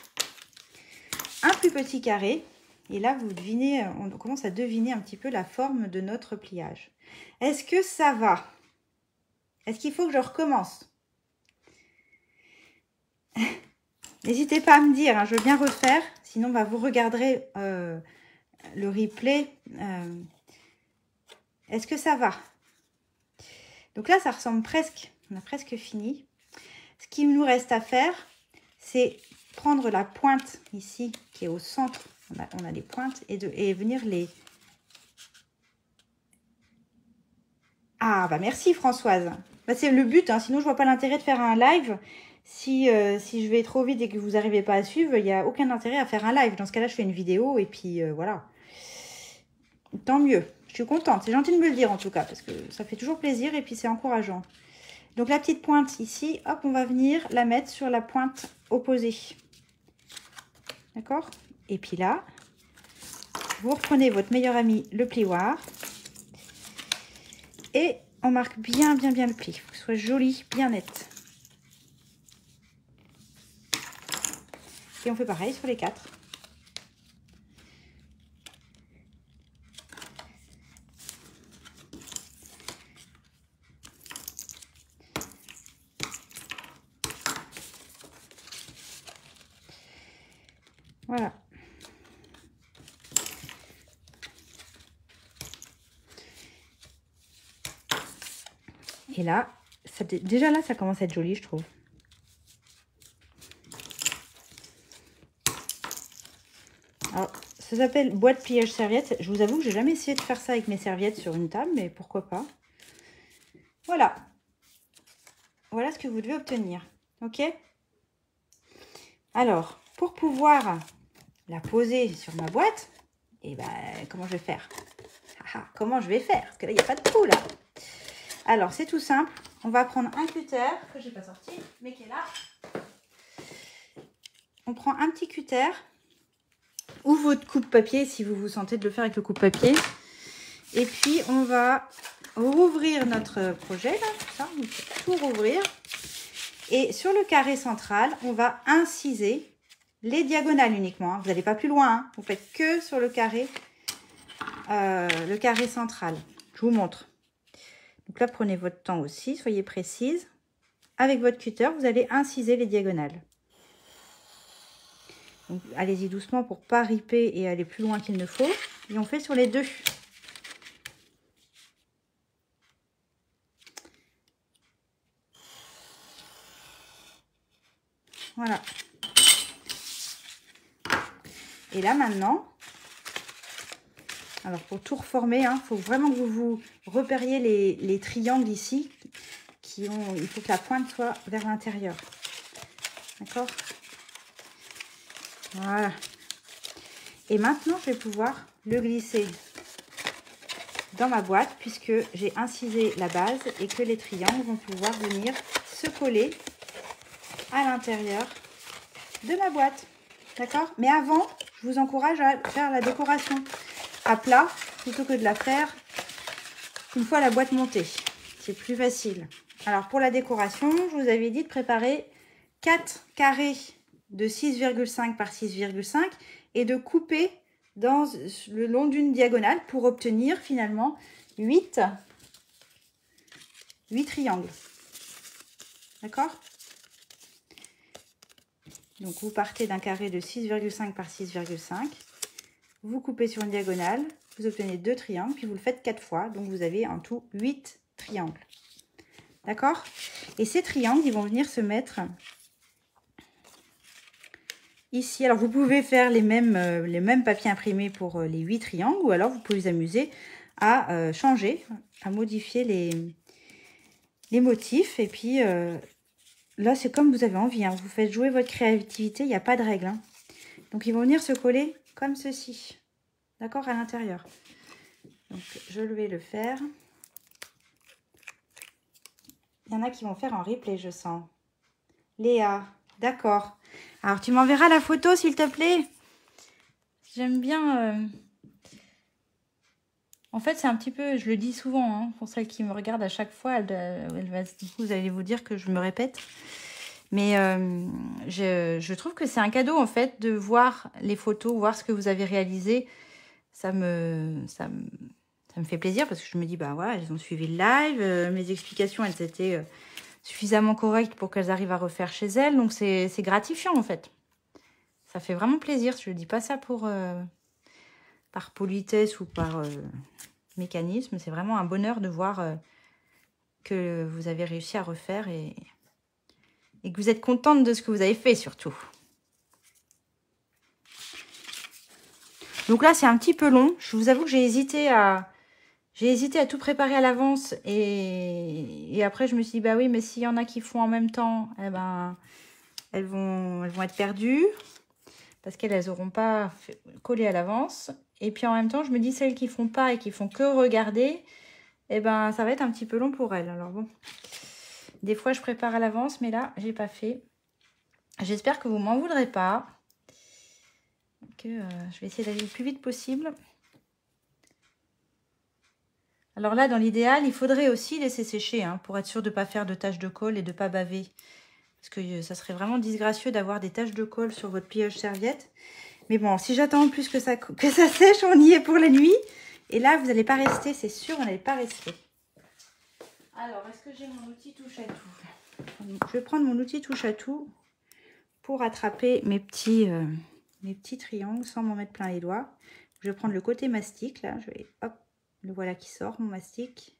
un plus petit carré. Et là, vous devinez, on commence à deviner un petit peu la forme de notre pliage. Est-ce que ça va? Est-ce qu'il faut que je recommence? N'hésitez pas à me dire, hein, je veux bien refaire. Sinon, bah, vous regarderez euh, le replay. Euh, Est-ce que ça va? Donc là, ça ressemble presque, on a presque fini. Ce qu'il nous reste à faire, c'est prendre la pointe ici, qui est au centre. On a, on a les pointes, et, de, et venir les... Ah, bah merci Françoise. Bah, c'est le but, hein, sinon je vois pas l'intérêt de faire un live. Si, euh, si je vais trop vite et que vous n'arrivez pas à suivre, il n'y a aucun intérêt à faire un live. Dans ce cas-là, je fais une vidéo et puis euh, voilà. Tant mieux. Je suis contente. C'est gentil de me le dire en tout cas, parce que ça fait toujours plaisir et puis c'est encourageant. Donc la petite pointe ici, hop, on va venir la mettre sur la pointe opposée. D'accord? Et puis là, vous reprenez votre meilleur ami, le plioir. Et on marque bien, bien, bien le pli. Il faut que ce soit joli, bien net. Et on fait pareil sur les quatre. Voilà. Et là, ça, déjà là, ça commence à être joli, je trouve. Alors, ça s'appelle boîte pliage serviette. Je vous avoue que j'ai jamais essayé de faire ça avec mes serviettes sur une table, mais pourquoi pas. Voilà. Voilà ce que vous devez obtenir. Ok? Alors, pour pouvoir la poser sur ma boîte, et ben, comment je vais faire? Ah, comment je vais faire? Parce que là, il n'y a pas de trou, là. Alors, c'est tout simple. On va prendre un cutter, que je n'ai pas sorti, mais qui est là. On prend un petit cutter, ou votre coupe-papier, si vous vous sentez de le faire avec le coupe-papier. Et puis, on va rouvrir notre projet, là, ça, on peut tout rouvrir. Et sur le carré central, on va inciser les diagonales uniquement. Hein. Vous n'allez pas plus loin, hein. Vous faites que sur le carré, euh, le carré central. Je vous montre. Donc là, prenez votre temps aussi, soyez précise. Avec votre cutter, vous allez inciser les diagonales. Donc, allez-y doucement pour ne pas riper et aller plus loin qu'il ne faut. Et on fait sur les deux. Voilà. Et là, maintenant, alors pour tout reformer, il hein, faut vraiment que vous vous repériez les, les triangles ici. Qui ont, il faut que la pointe soit vers l'intérieur. D'accord? Voilà. Et maintenant, je vais pouvoir le glisser dans ma boîte puisque j'ai incisé la base et que les triangles vont pouvoir venir se coller à l'intérieur de ma boîte. D'accord? Mais avant, je vous encourage à faire la décoration à plat plutôt que de la faire une fois la boîte montée. C'est plus facile. Alors, pour la décoration, je vous avais dit de préparer quatre carrés de six virgule cinq par six virgule cinq et de couper dans le long d'une diagonale pour obtenir finalement huit, huit triangles. D'accord? Donc, vous partez d'un carré de six virgule cinq par six virgule cinq. Vous coupez sur une diagonale, vous obtenez deux triangles, puis vous le faites quatre fois. Donc, vous avez en tout huit triangles. D'accord? Et ces triangles, ils vont venir se mettre ici. Alors, vous pouvez faire les mêmes, euh, les mêmes papiers imprimés pour euh, les huit triangles, ou alors vous pouvez vous amuser à euh, changer, à modifier les, les motifs. Et puis, euh, là, c'est comme vous avez envie. Hein. Vous faites jouer votre créativité, il n'y a pas de règle. Hein. Donc, ils vont venir se coller comme ceci. D'accord? À l'intérieur. Donc, je vais le faire. Il y en a qui vont faire en replay, je sens. Léa, d'accord. Alors, tu m'enverras la photo, s'il te plaît. J'aime bien... Euh... En fait, c'est un petit peu... Je le dis souvent, hein, pour celles qui me regardent à chaque fois. Elle, elle va, du coup, vous allez vous dire que je me répète. Mais euh, je, je trouve que c'est un cadeau, en fait, de voir les photos, voir ce que vous avez réalisé. Ça me... Ça me... Ça me fait plaisir parce que je me dis, bah voilà, elles ont suivi le live, euh, mes explications, elles étaient euh, suffisamment correctes pour qu'elles arrivent à refaire chez elles. Donc, c'est gratifiant, en fait. Ça fait vraiment plaisir. Je ne dis pas ça pour, euh, par politesse ou par euh, mécanisme. C'est vraiment un bonheur de voir euh, que vous avez réussi à refaire et, et que vous êtes contente de ce que vous avez fait, surtout. Donc là, c'est un petit peu long. Je vous avoue que j'ai hésité à... J'ai hésité à tout préparer à l'avance et, et après je me suis dit, bah oui, mais s'il y en a qui font en même temps, eh ben, elles vont, elles vont être perdues parce qu'elles n'auront pas fait, collé à l'avance. Et puis en même temps, je me dis, celles qui font pas et qui font que regarder, eh ben, ça va être un petit peu long pour elles. Alors bon, des fois je prépare à l'avance, mais là, j'ai pas fait. J'espère que vous m'en voudrez pas. Que, euh, je vais essayer d'aller le plus vite possible. Alors là, dans l'idéal, il faudrait aussi laisser sécher hein, pour être sûr de ne pas faire de taches de colle et de ne pas baver. Parce que ça serait vraiment disgracieux d'avoir des taches de colle sur votre pliage serviette. Mais bon, si j'attends plus que ça, que ça sèche, on y est pour la nuit. Et là, vous n'allez pas rester, c'est sûr, on n'allez pas rester. Alors, est-ce que j'ai mon outil touche à tout? Je vais prendre mon outil touche à tout pour attraper mes petits, euh, mes petits triangles sans m'en mettre plein les doigts. Je vais prendre le côté mastic, là. Je vais, hop. Le voilà qui sort, mon mastic.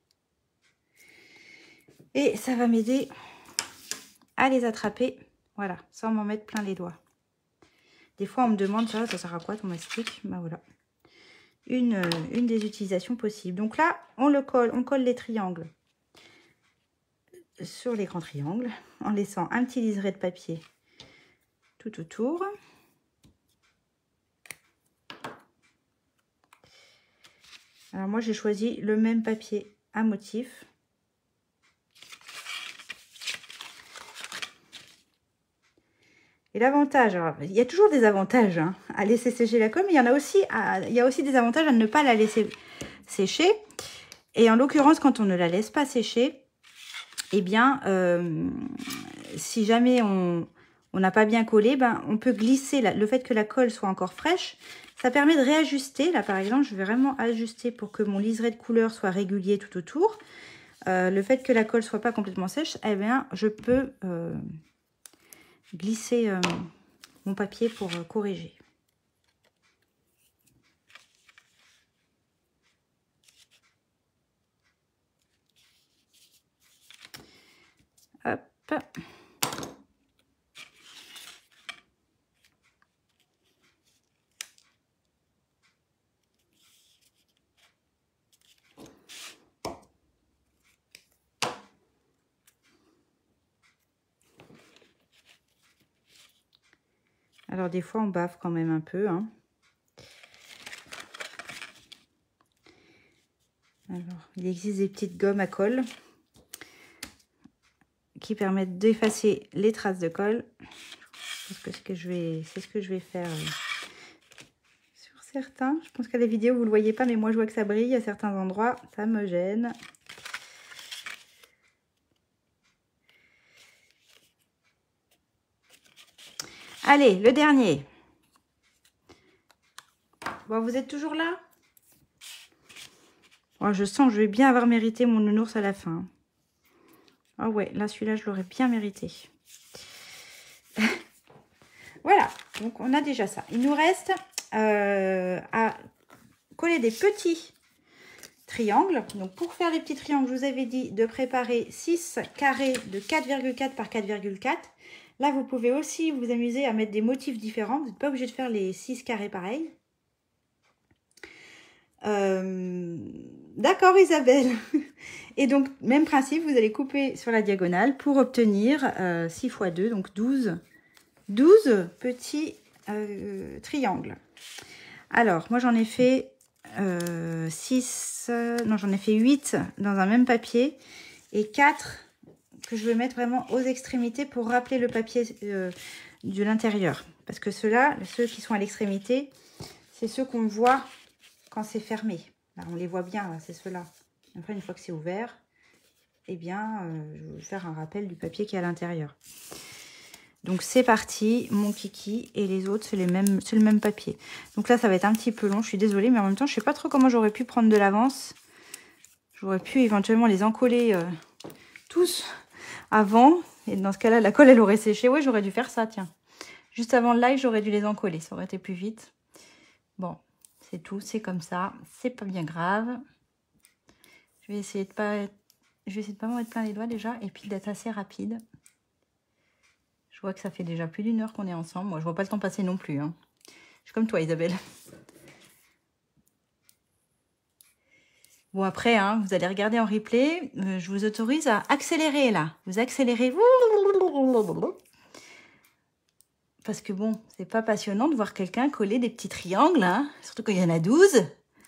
Et ça va m'aider à les attraper, voilà, sans m'en mettre plein les doigts. Des fois, on me demande, ça, ça sert à quoi ton mastic? Ben voilà, une, une des utilisations possibles. Donc là, on le colle, on colle les triangles sur les grands triangles, en laissant un petit liseré de papier tout autour. Alors moi, j'ai choisi le même papier à motif. Et l'avantage, il y a toujours des avantages hein, à laisser sécher la colle, mais il y en a aussi, à, il y a aussi des avantages à ne pas la laisser sécher. Et en l'occurrence, quand on ne la laisse pas sécher, eh bien, euh, si jamais on on n'a pas bien collé, ben, on peut glisser. La, le fait que la colle soit encore fraîche, ça permet de réajuster. Là, par exemple, je vais vraiment ajuster pour que mon liseré de couleur soit régulier tout autour. Euh, le fait que la colle soit pas complètement sèche, eh bien, je peux euh, glisser euh, mon papier pour euh, corriger. Hop. Alors, des fois, on bave quand même un peu. Hein. Alors, il existe des petites gommes à colle qui permettent d'effacer les traces de colle. Parce que c'est ce que je vais, c'est ce que je vais faire euh, sur certains. Je pense qu'à la vidéo, vous ne le voyez pas, mais moi, je vois que ça brille à certains endroits. Ça me gêne. Allez, le dernier. Bon, vous êtes toujours là? Oh, je sens que je vais bien avoir mérité mon nounours à la fin. Ah oh ouais, là, celui-là, je l'aurais bien mérité. Voilà, donc on a déjà ça. Il nous reste euh, à coller des petits triangles. Donc, pour faire les petits triangles, je vous avais dit de préparer six carrés de quatre virgule quatre par quatre virgule quatre. Là, vous pouvez aussi vous amuser à mettre des motifs différents. Vous n'êtes pas obligé de faire les six carrés pareils. Euh, D'accord, Isabelle. Et donc, même principe, vous allez couper sur la diagonale pour obtenir euh, six fois deux, donc douze, douze petits euh, triangles. Alors, moi, j'en ai fait euh, six, euh, non, j'en ai fait huit dans un même papier et quatre que je vais mettre vraiment aux extrémités pour rappeler le papier euh, de l'intérieur. Parce que ceux-là, ceux qui sont à l'extrémité, c'est ceux qu'on voit quand c'est fermé. Là, on les voit bien, c'est ceux-là. Après, une fois que c'est ouvert, eh bien, euh, je vais faire un rappel du papier qui est à l'intérieur. Donc, c'est parti, mon kiki. Et les autres, c'est les mêmes, c'est le même papier. Donc là, ça va être un petit peu long, je suis désolée. Mais en même temps, je ne sais pas trop comment j'aurais pu prendre de l'avance. J'aurais pu éventuellement les encoller euh, tous avant. Et dans ce cas-là, la colle, elle aurait séché. Oui, j'aurais dû faire ça, tiens. Juste avant le live, j'aurais dû les encoller. Ça aurait été plus vite. Bon. C'est tout, c'est comme ça, c'est pas bien grave. Je vais essayer de pas, je vais essayer de pas m'en mettre plein les doigts déjà et puis d'être assez rapide. Je vois que ça fait déjà plus d'une heure qu'on est ensemble. Moi, je vois pas le temps passer non plus. Hein. Je suis comme toi, Isabelle. Bon, après, hein, vous allez regarder en replay. Euh, je vous autorise à accélérer là. Vous accélérez. Parce que bon, c'est pas passionnant de voir quelqu'un coller des petits triangles, hein, surtout quand il y en a douze.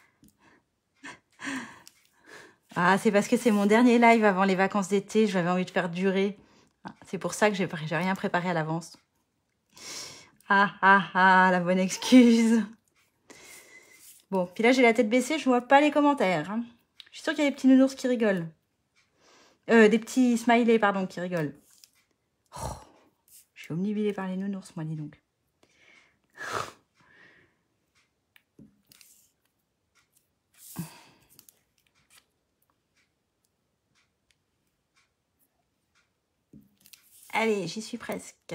Ah, c'est parce que c'est mon dernier live avant les vacances d'été, j'avais envie de faire durer. C'est pour ça que j'ai rien préparé à l'avance. Ah, ah, ah, la bonne excuse. Bon, puis là, j'ai la tête baissée, je vois pas les commentaires. Hein. Je suis sûre qu'il y a des petits nounours qui rigolent. Euh, des petits smileys, pardon, qui rigolent. Oh. Je suis omnibilée par les nounours, moi, dis donc. Allez, j'y suis presque.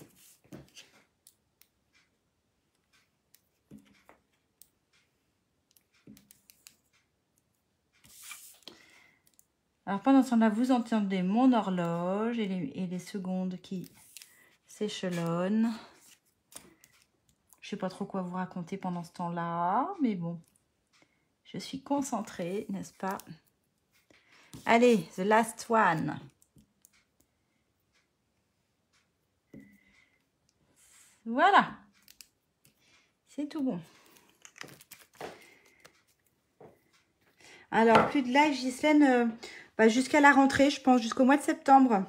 Alors, pendant ce temps-là, vous entendez mon horloge et les, et les secondes qui s'échelonnent. Je sais pas trop quoi vous raconter pendant ce temps-là, mais bon, je suis concentrée, n'est-ce pas? Allez, the last one. Voilà. C'est tout bon. Alors, plus de live, Ghislaine, euh, bah, jusqu'à la rentrée, je pense, jusqu'au mois de septembre.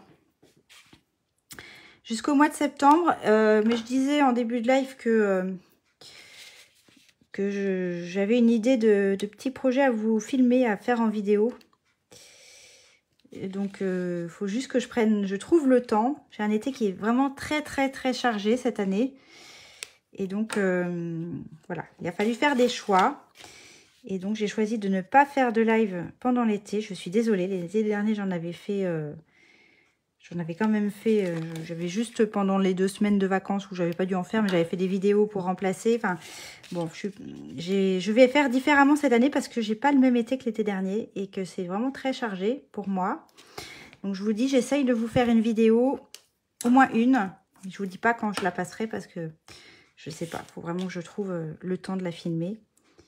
Jusqu'au mois de septembre. Euh, mais je disais en début de live que... Euh, que j'avais une idée de, de petits projets à vous filmer, à faire en vidéo. Et donc, il euh, faut juste que je prenne, je trouve le temps. J'ai un été qui est vraiment très, très, très chargé cette année. Et donc, euh, voilà, il a fallu faire des choix. Et donc, j'ai choisi de ne pas faire de live pendant l'été. Je suis désolée, l'été dernier, j'en avais fait... Euh, J'en avais quand même fait, euh, j'avais juste pendant les deux semaines de vacances où j'avais pas dû en faire, mais j'avais fait des vidéos pour remplacer. Enfin, bon, je, je vais faire différemment cette année parce que j'ai pas le même été que l'été dernier et que c'est vraiment très chargé pour moi. Donc, je vous dis, j'essaye de vous faire une vidéo, au moins une. Je vous dis pas quand je la passerai parce que je sais pas. Il faut vraiment que je trouve le temps de la filmer.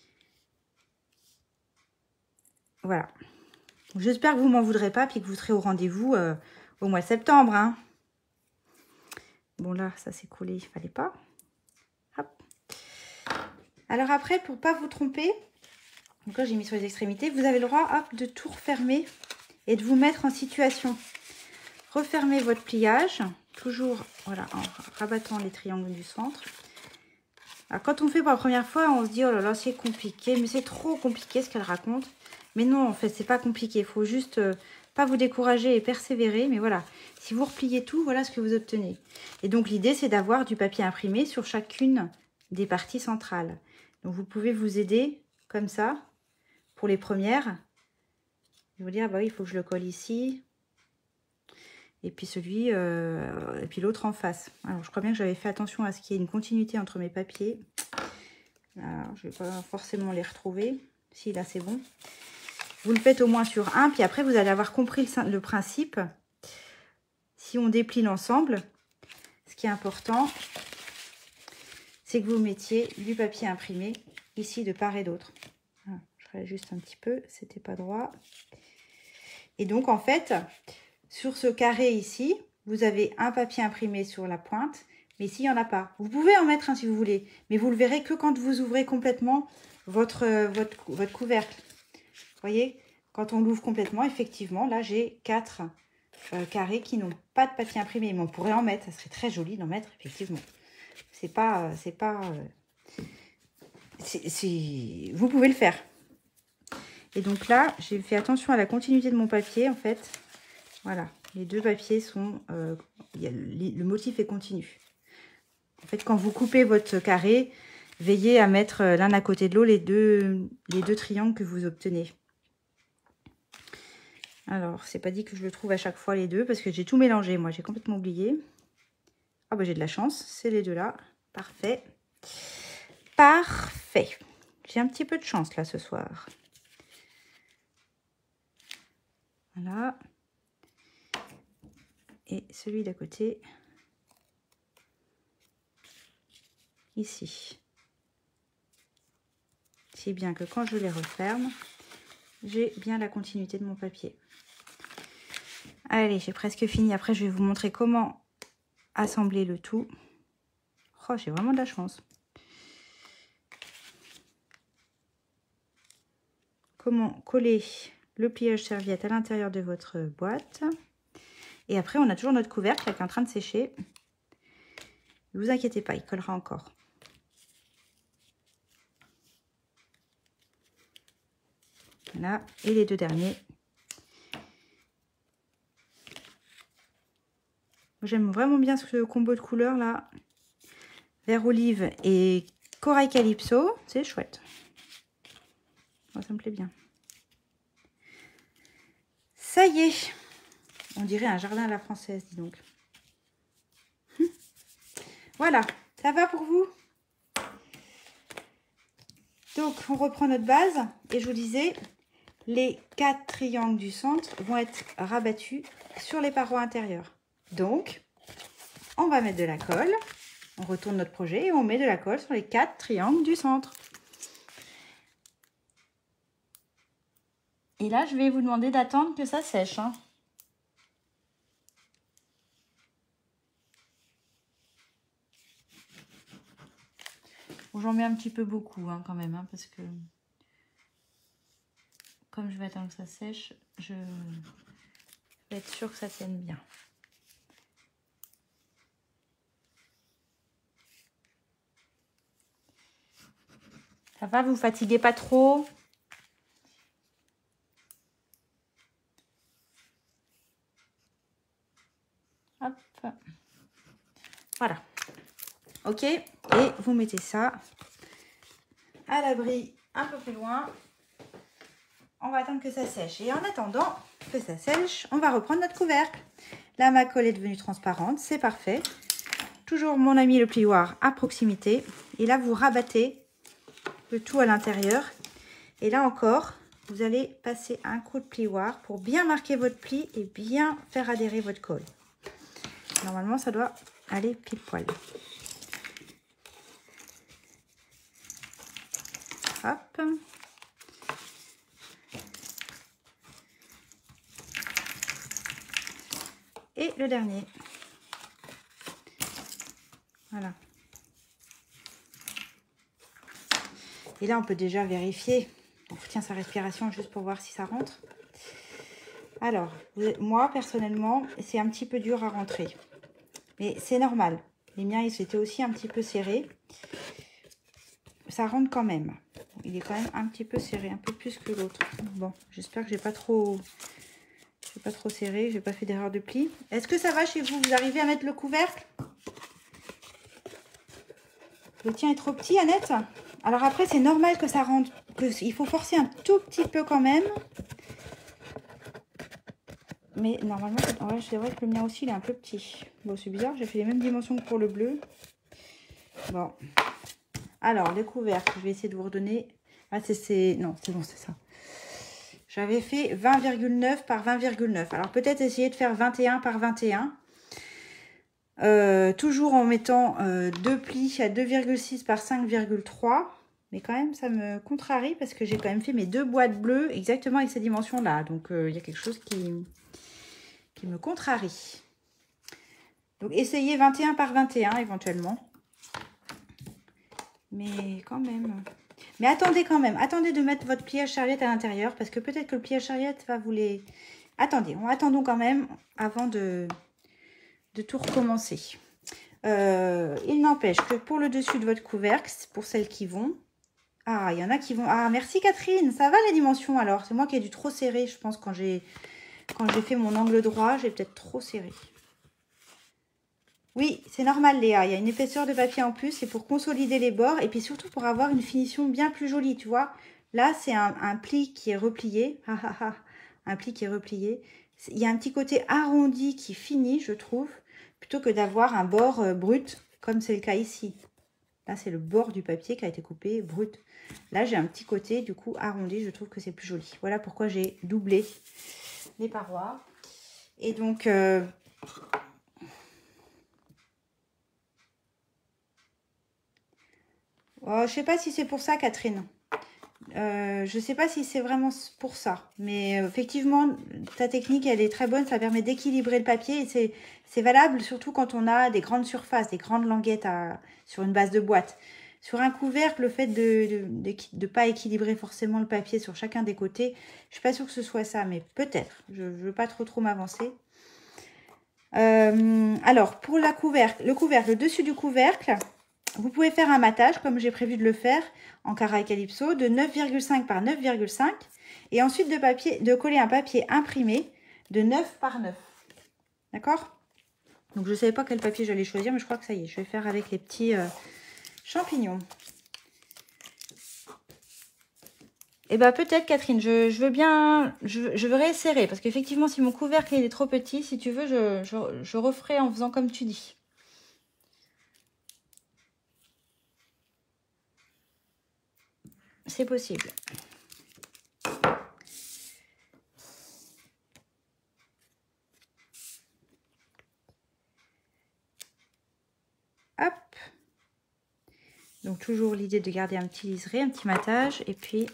Voilà. J'espère que vous m'en voudrez pas puis que vous serez au rendez-vous euh, au mois de septembre, hein. Bon, là, ça s'est collé, il fallait pas. Hop. Alors après, pour pas vous tromper, donc là, j'ai mis sur les extrémités, vous avez le droit, hop, de tout refermer et de vous mettre en situation. Refermez votre pliage, toujours, voilà, en rabattant les triangles du centre. Alors, quand on fait pour la première fois, on se dit, oh là là, c'est compliqué, mais c'est trop compliqué ce qu'elle raconte. Mais non, en fait, c'est pas compliqué. Il faut juste euh, pas vous décourager et persévérer. Mais voilà, si vous repliez tout, voilà ce que vous obtenez. Et donc, l'idée, c'est d'avoir du papier imprimé sur chacune des parties centrales. Donc, vous pouvez vous aider comme ça pour les premières. Je vais vous dire, bah oui, il faut que je le colle ici. Et puis celui, euh, et puis l'autre en face. Alors, je crois bien que j'avais fait attention à ce qu'il y ait une continuité entre mes papiers. Alors, je ne vais pas forcément les retrouver. Si, là, c'est bon. Vous le faites au moins sur un, puis après, vous allez avoir compris le, le principe. Si on déplie l'ensemble, ce qui est important, c'est que vous mettiez du papier imprimé ici de part et d'autre. Je réajuste un petit peu, c'était pas droit. Et donc, en fait, sur ce carré ici, vous avez un papier imprimé sur la pointe, mais ici, il n'y en a pas. Vous pouvez en mettre un si vous voulez, mais vous le verrez que quand vous ouvrez complètement votre, votre, votre couvercle. Vous voyez, quand on l'ouvre complètement, effectivement, là, j'ai quatre euh, carrés qui n'ont pas de papier imprimé. Mais on pourrait en mettre, ça serait très joli d'en mettre, effectivement. C'est pas... Euh, c'est pas euh, c'est, c'est... Vous pouvez le faire. Et donc là, j'ai fait attention à la continuité de mon papier, en fait. Voilà, les deux papiers sont... Euh, y a le, le motif est continu. En fait, quand vous coupez votre carré, veillez à mettre l'un à côté de l'autre les deux, les deux triangles que vous obtenez. Alors, c'est pas dit que je le trouve à chaque fois les deux, parce que j'ai tout mélangé. Moi, j'ai complètement oublié. Ah bah j'ai de la chance, c'est les deux là. Parfait. Parfait. J'ai un petit peu de chance là ce soir. Voilà. Et celui d'à côté. Ici. C'est bien que quand je les referme, j'ai bien la continuité de mon papier. Allez, j'ai presque fini. Après, je vais vous montrer comment assembler le tout. Oh, j'ai vraiment de la chance. Comment coller le pliage serviette à l'intérieur de votre boîte. Et après, on a toujours notre couvercle qui est en train de sécher. Ne vous inquiétez pas, il collera encore. Voilà, et les deux derniers. J'aime vraiment bien ce combo de couleurs là. Vert olive et corail calypso. C'est chouette. Oh, ça me plaît bien. Ça y est. On dirait un jardin à la française, dis donc. Hum. Voilà, ça va pour vous? Donc, on reprend notre base. Et je vous disais, les quatre triangles du centre vont être rabattus sur les parois intérieures. Donc, on va mettre de la colle. On retourne notre projet et on met de la colle sur les quatre triangles du centre. Et là, je vais vous demander d'attendre que ça sèche. Hein. Bon, j'en mets un petit peu beaucoup hein, quand même, hein, parce que comme je vais attendre que ça sèche, je vais être sûre que ça tienne bien. Ça va, vous fatiguez pas trop? Hop. Voilà. Ok. Et vous mettez ça à l'abri un peu plus loin. On va attendre que ça sèche. Et en attendant que ça sèche, on va reprendre notre couvercle. Là, ma colle est devenue transparente. C'est parfait. Toujours mon ami le plioir à proximité. Et là, vous rabattez le tout à l'intérieur. Et là encore, vous allez passer un coup de plioir pour bien marquer votre pli et bien faire adhérer votre colle. Normalement, ça doit aller pile poil. Hop. Et le dernier. Voilà. Et là, on peut déjà vérifier. On retient sa respiration juste pour voir si ça rentre. Alors, moi, personnellement, c'est un petit peu dur à rentrer. Mais c'est normal. Les miens, ils étaient aussi un petit peu serrés. Ça rentre quand même. Il est quand même un petit peu serré, un peu plus que l'autre. Bon, j'espère que j'ai pas trop... j'ai pas trop serré, j'ai pas fait d'erreur de pli. Est-ce que ça va chez vous? Vous arrivez à mettre le couvercle? Le tien est trop petit, Annette? Alors après, c'est normal que ça rentre, que, il faut forcer un tout petit peu quand même. Mais normalement, ouais, c'est vrai que le mien aussi, il est un peu petit. Bon, c'est bizarre, j'ai fait les mêmes dimensions que pour le bleu. Bon. Alors, les couvercles, je vais essayer de vous redonner. Ah, c'est... Non, c'est bon, c'est ça. J'avais fait vingt virgule neuf par vingt virgule neuf. Alors, peut-être essayer de faire vingt et un par vingt et un. Euh, toujours en mettant euh, deux plis à deux virgule six par cinq virgule trois. Mais quand même, ça me contrarie parce que j'ai quand même fait mes deux boîtes bleues exactement avec ces dimensions-là. Donc, il euh, y a quelque chose qui, qui me contrarie. Donc, essayez vingt et un par vingt et un éventuellement. Mais quand même... Mais attendez quand même. Attendez de mettre votre pliage serviette à l'intérieur parce que peut-être que le pliage serviette va vous les... Attendez, on attendons quand même avant de... de tout recommencer. Euh, il n'empêche que pour le dessus de votre couvercle, pour celles qui vont... Ah, il y en a qui vont... Ah, merci Catherine, ça va les dimensions alors? C'est moi qui ai dû trop serrer, je pense, quand j'ai quand j'ai fait mon angle droit, j'ai peut-être trop serré. Oui, c'est normal Léa, il y a une épaisseur de papier en plus, c'est pour consolider les bords et puis surtout pour avoir une finition bien plus jolie, tu vois. Là, c'est un, un pli qui est replié, ah, ah, ah. Un pli qui est replié. Il y a un petit côté arrondi qui finit, je trouve, plutôt que d'avoir un bord euh, brut, comme c'est le cas ici. Là, c'est le bord du papier qui a été coupé brut. Là, j'ai un petit côté, du coup, arrondi. Je trouve que c'est plus joli. Voilà pourquoi j'ai doublé les parois. Et donc... Euh... Oh, je sais pas si c'est pour ça, Catherine. Euh, je sais pas si c'est vraiment pour ça. Mais euh, effectivement, ta technique, elle est très bonne. Ça permet d'équilibrer le papier. Et c'est valable surtout quand on a des grandes surfaces, des grandes languettes à, sur une base de boîte. Sur un couvercle, le fait de ne de, de, de pas équilibrer forcément le papier sur chacun des côtés, je suis pas sûre que ce soit ça, mais peut-être. Je ne veux pas trop trop m'avancer. Euh, alors, pour la couvercle, le couvercle, le dessus du couvercle, vous pouvez faire un matage, comme j'ai prévu de le faire, en carré calypso, de neuf virgule cinq par neuf virgule cinq. Et ensuite, de, papier, de coller un papier imprimé de neuf par neuf. D'accord? Donc, je ne savais pas quel papier j'allais choisir, mais je crois que ça y est. Je vais faire avec les petits euh, champignons. Et bien, peut-être, Catherine, je, je veux bien... Je, je veux réesserrer, parce qu'effectivement, si mon couvercle il est trop petit, si tu veux, je, je, je referai en faisant comme tu dis. C'est possible. Hop. Donc, toujours l'idée de garder un petit liseré, un petit matage. Et puis...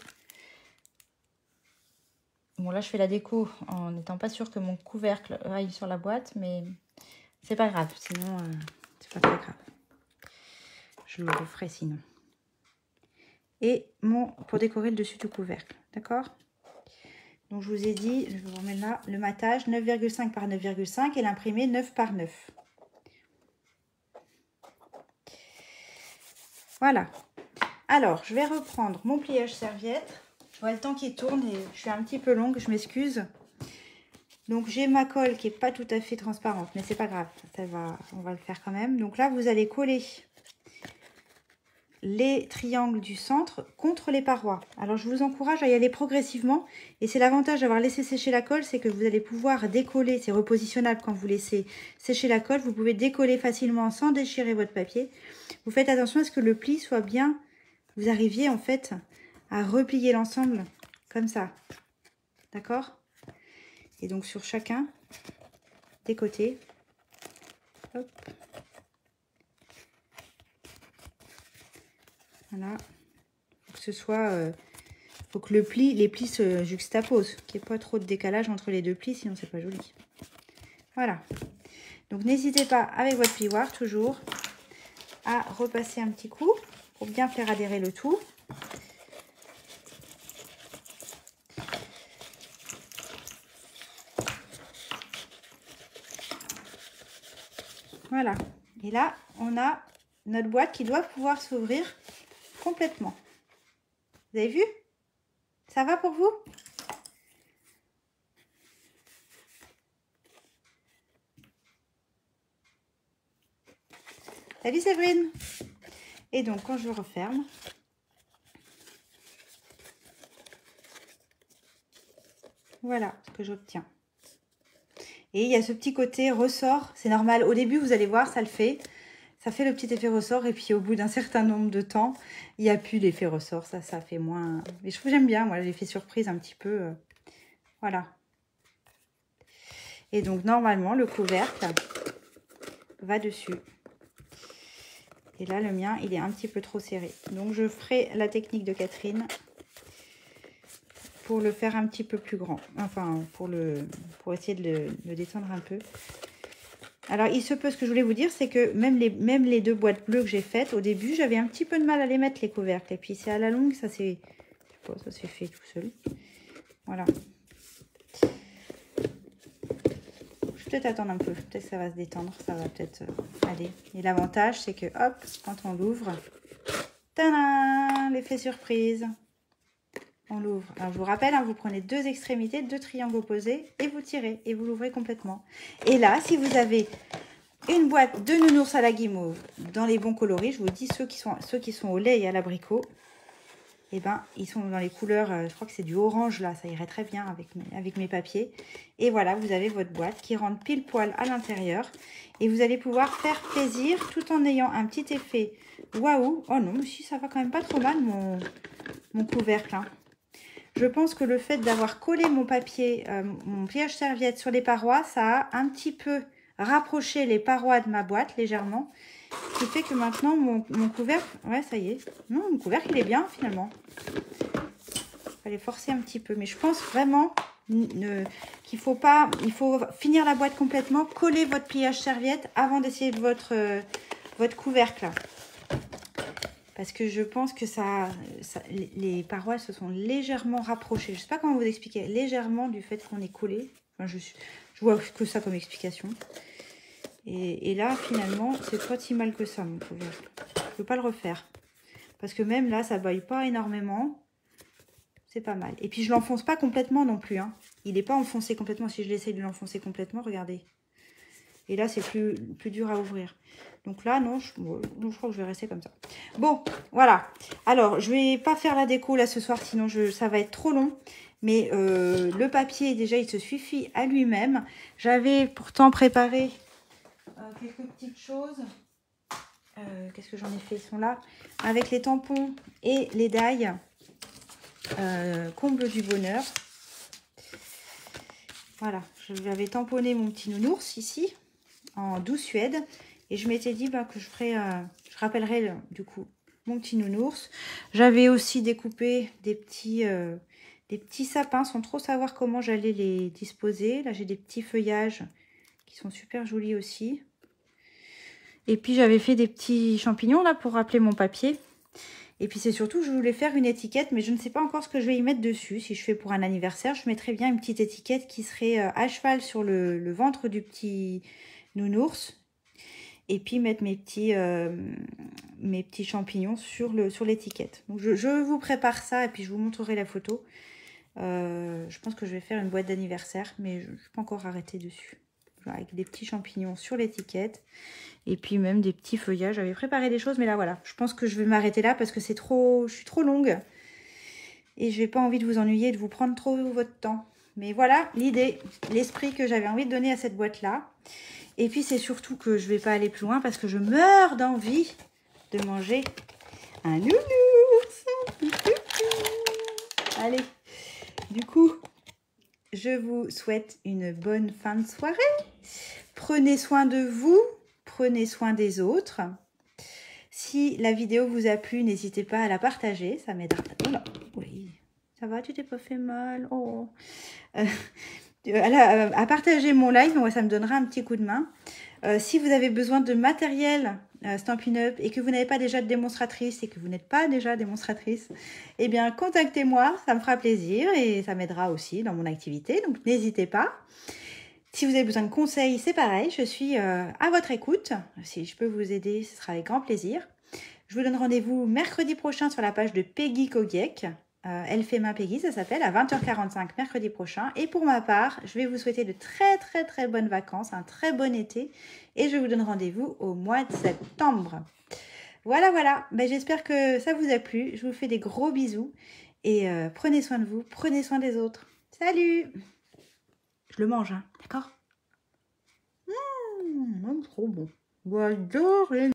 Bon, là, je fais la déco en n'étant pas sûre que mon couvercle aille sur la boîte, mais c'est pas grave. Sinon, euh, c'est pas très grave. Je le referai sinon. Et mon, pour décorer le dessus du couvercle, d'accord? Donc, je vous ai dit, je vais vous remettre là, le matage neuf virgule cinq par neuf virgule cinq et l'imprimé neuf par neuf. Voilà. Alors, je vais reprendre mon pliage serviette. Je vois le temps qui tourne et je suis un petit peu longue, je m'excuse. Donc, j'ai ma colle qui n'est pas tout à fait transparente, mais c'est pas grave, ça va, on va le faire quand même. Donc là, vous allez coller les triangles du centre contre les parois. Alors, je vous encourage à y aller progressivement. Et c'est l'avantage d'avoir laissé sécher la colle, c'est que vous allez pouvoir décoller. C'est repositionnable quand vous laissez sécher la colle. Vous pouvez décoller facilement sans déchirer votre papier. Vous faites attention à ce que le pli soit bien. Vous arriviez en fait à replier l'ensemble comme ça. D'accord? Et donc, sur chacun des côtés. Hop. Voilà, faut que ce soit, euh, faut que le pli, les plis se juxtaposent, qu'il n'y ait pas trop de décalage entre les deux plis, sinon c'est pas joli. Voilà. Donc n'hésitez pas avec votre plioir toujours à repasser un petit coup pour bien faire adhérer le tout. Voilà. Et là, on a notre boîte qui doit pouvoir s'ouvrir complètement. Vous avez vu? Ça va pour vous? Salut Séverine. Et donc, quand je referme, voilà ce que j'obtiens. Et il y a ce petit côté ressort. C'est normal. Au début, vous allez voir, ça le fait. Ça fait le petit effet ressort. Et puis, au bout d'un certain nombre de temps, il n'y a plus l'effet ressort. Ça, ça fait moins... Mais je trouve que j'aime bien. Moi, l'effet surprise un petit peu. Euh... Voilà. Et donc, normalement, le couvercle va dessus. Et là, le mien, il est un petit peu trop serré. Donc, je ferai la technique de Catherine pour le faire un petit peu plus grand. Enfin, pour, le, pour essayer de le, le détendre un peu. Alors, il se peut, ce que je voulais vous dire, c'est que même les, même les deux boîtes bleues que j'ai faites, au début, j'avais un petit peu de mal à les mettre, les couvercles. Et puis, c'est à la longue, ça s'est ça s'est fait tout seul. Voilà. Je vais peut-être attendre un peu. Peut-être que ça va se détendre. Ça va peut-être euh, aller. Et l'avantage, c'est que, hop, quand on l'ouvre, tadam, l'effet surprise. On l'ouvre. Alors, je vous rappelle, hein, vous prenez deux extrémités, deux triangles opposés et vous tirez et vous l'ouvrez complètement. Et là, si vous avez une boîte de nounours à la guimauve dans les bons coloris, je vous dis ceux qui sont, ceux qui sont au lait et à l'abricot, eh ben, ils sont dans les couleurs, euh, je crois que c'est du orange là, ça irait très bien avec mes, avec mes papiers. Et voilà, vous avez votre boîte qui rentre pile poil à l'intérieur. Et vous allez pouvoir faire plaisir tout en ayant un petit effet waouh. Oh non, mais si, ça va quand même pas trop mal mon, mon couvercle, hein. Je pense que le fait d'avoir collé mon papier, euh, mon pliage serviette sur les parois, ça a un petit peu rapproché les parois de ma boîte légèrement. Ce qui fait que maintenant, mon, mon couvercle... Ouais, ça y est. Non, mon couvercle, il est bien finalement. Il fallait forcer un petit peu. Mais je pense vraiment qu'il faut pas... Il faut finir la boîte complètement, coller votre pliage serviette avant d'essayer votre, euh, votre couvercle là. Parce que je pense que ça, ça les parois se sont légèrement rapprochées. Je ne sais pas comment vous expliquer. Légèrement du fait qu'on est collé. Enfin, je, je vois que ça comme explication. Et, et là, finalement, c'est pas si mal que ça, mon couvercle. Je ne peux pas le refaire. Parce que même là, ça ne baille pas énormément. C'est pas mal. Et puis, je ne l'enfonce pas complètement non plus, hein. Il n'est pas enfoncé complètement. Si je l'essaye de l'enfoncer complètement, regardez. Et là, c'est plus, plus dur à ouvrir. Donc là, non je, bon, je crois que je vais rester comme ça. Bon, voilà. Alors, je ne vais pas faire la déco là ce soir, sinon je, ça va être trop long. Mais euh, le papier, déjà, il se suffit à lui-même. J'avais pourtant préparé euh, quelques petites choses. Euh, Qu'est-ce que j'en ai fait? Ils sont là. Avec les tampons et les dailles. Euh, comble du bonheur. Voilà. J'avais tamponné mon petit nounours ici. En douce Suède. Et je m'étais dit bah, que je ferais, euh, je rappellerai du coup mon petit nounours. J'avais aussi découpé des petits, euh, des petits sapins sans trop savoir comment j'allais les disposer. Là, j'ai des petits feuillages qui sont super jolis aussi. Et puis, j'avais fait des petits champignons là pour rappeler mon papier. Et puis, c'est surtout que je voulais faire une étiquette, mais je ne sais pas encore ce que je vais y mettre dessus. Si je fais pour un anniversaire, je mettrais bien une petite étiquette qui serait euh, à cheval sur le, le ventre du petit nounours. Et puis mettre mes petits, euh, mes petits champignons sur le sur l'étiquette. Donc je, je vous prépare ça et puis je vous montrerai la photo. Euh, je pense que je vais faire une boîte d'anniversaire, mais je ne suis pas encore arrêtée dessus. Avec des petits champignons sur l'étiquette et puis même des petits feuillages. J'avais préparé des choses, mais là voilà, je pense que je vais m'arrêter là parce que c'est trop, je suis trop longue et je n'ai pas envie de vous ennuyer, de vous prendre trop votre temps. Mais voilà l'idée, l'esprit que j'avais envie de donner à cette boîte là. Et puis c'est surtout que je ne vais pas aller plus loin parce que je meurs d'envie de manger un nounours. Allez, du coup, je vous souhaite une bonne fin de soirée. Prenez soin de vous, prenez soin des autres. Si la vidéo vous a plu, n'hésitez pas à la partager, ça m'aidera. Oh là, oui, ça va, tu t'es pas fait mal. Oh. Euh, à, à partager mon live, moi, ça me donnera un petit coup de main. Euh, si vous avez besoin de matériel euh, Stampin' Up et que vous n'avez pas déjà de démonstratrice et que vous n'êtes pas déjà démonstratrice, eh bien, contactez-moi, ça me fera plaisir et ça m'aidera aussi dans mon activité. Donc, n'hésitez pas. Si vous avez besoin de conseils, c'est pareil, je suis euh, à votre écoute. Si je peux vous aider, ce sera avec grand plaisir. Je vous donne rendez-vous mercredi prochain sur la page de Peggy Kogiek. Euh, Elle fait main Peggy, ça s'appelle, à vingt heures quarante-cinq mercredi prochain. Et pour ma part, je vais vous souhaiter de très très très bonnes vacances, un très bon été. Et je vous donne rendez-vous au mois de septembre. Voilà, voilà. Ben, j'espère que ça vous a plu. Je vous fais des gros bisous. Et euh, prenez soin de vous, prenez soin des autres. Salut! Je le mange, hein, d'accord? Mmh, trop bon. J'adore les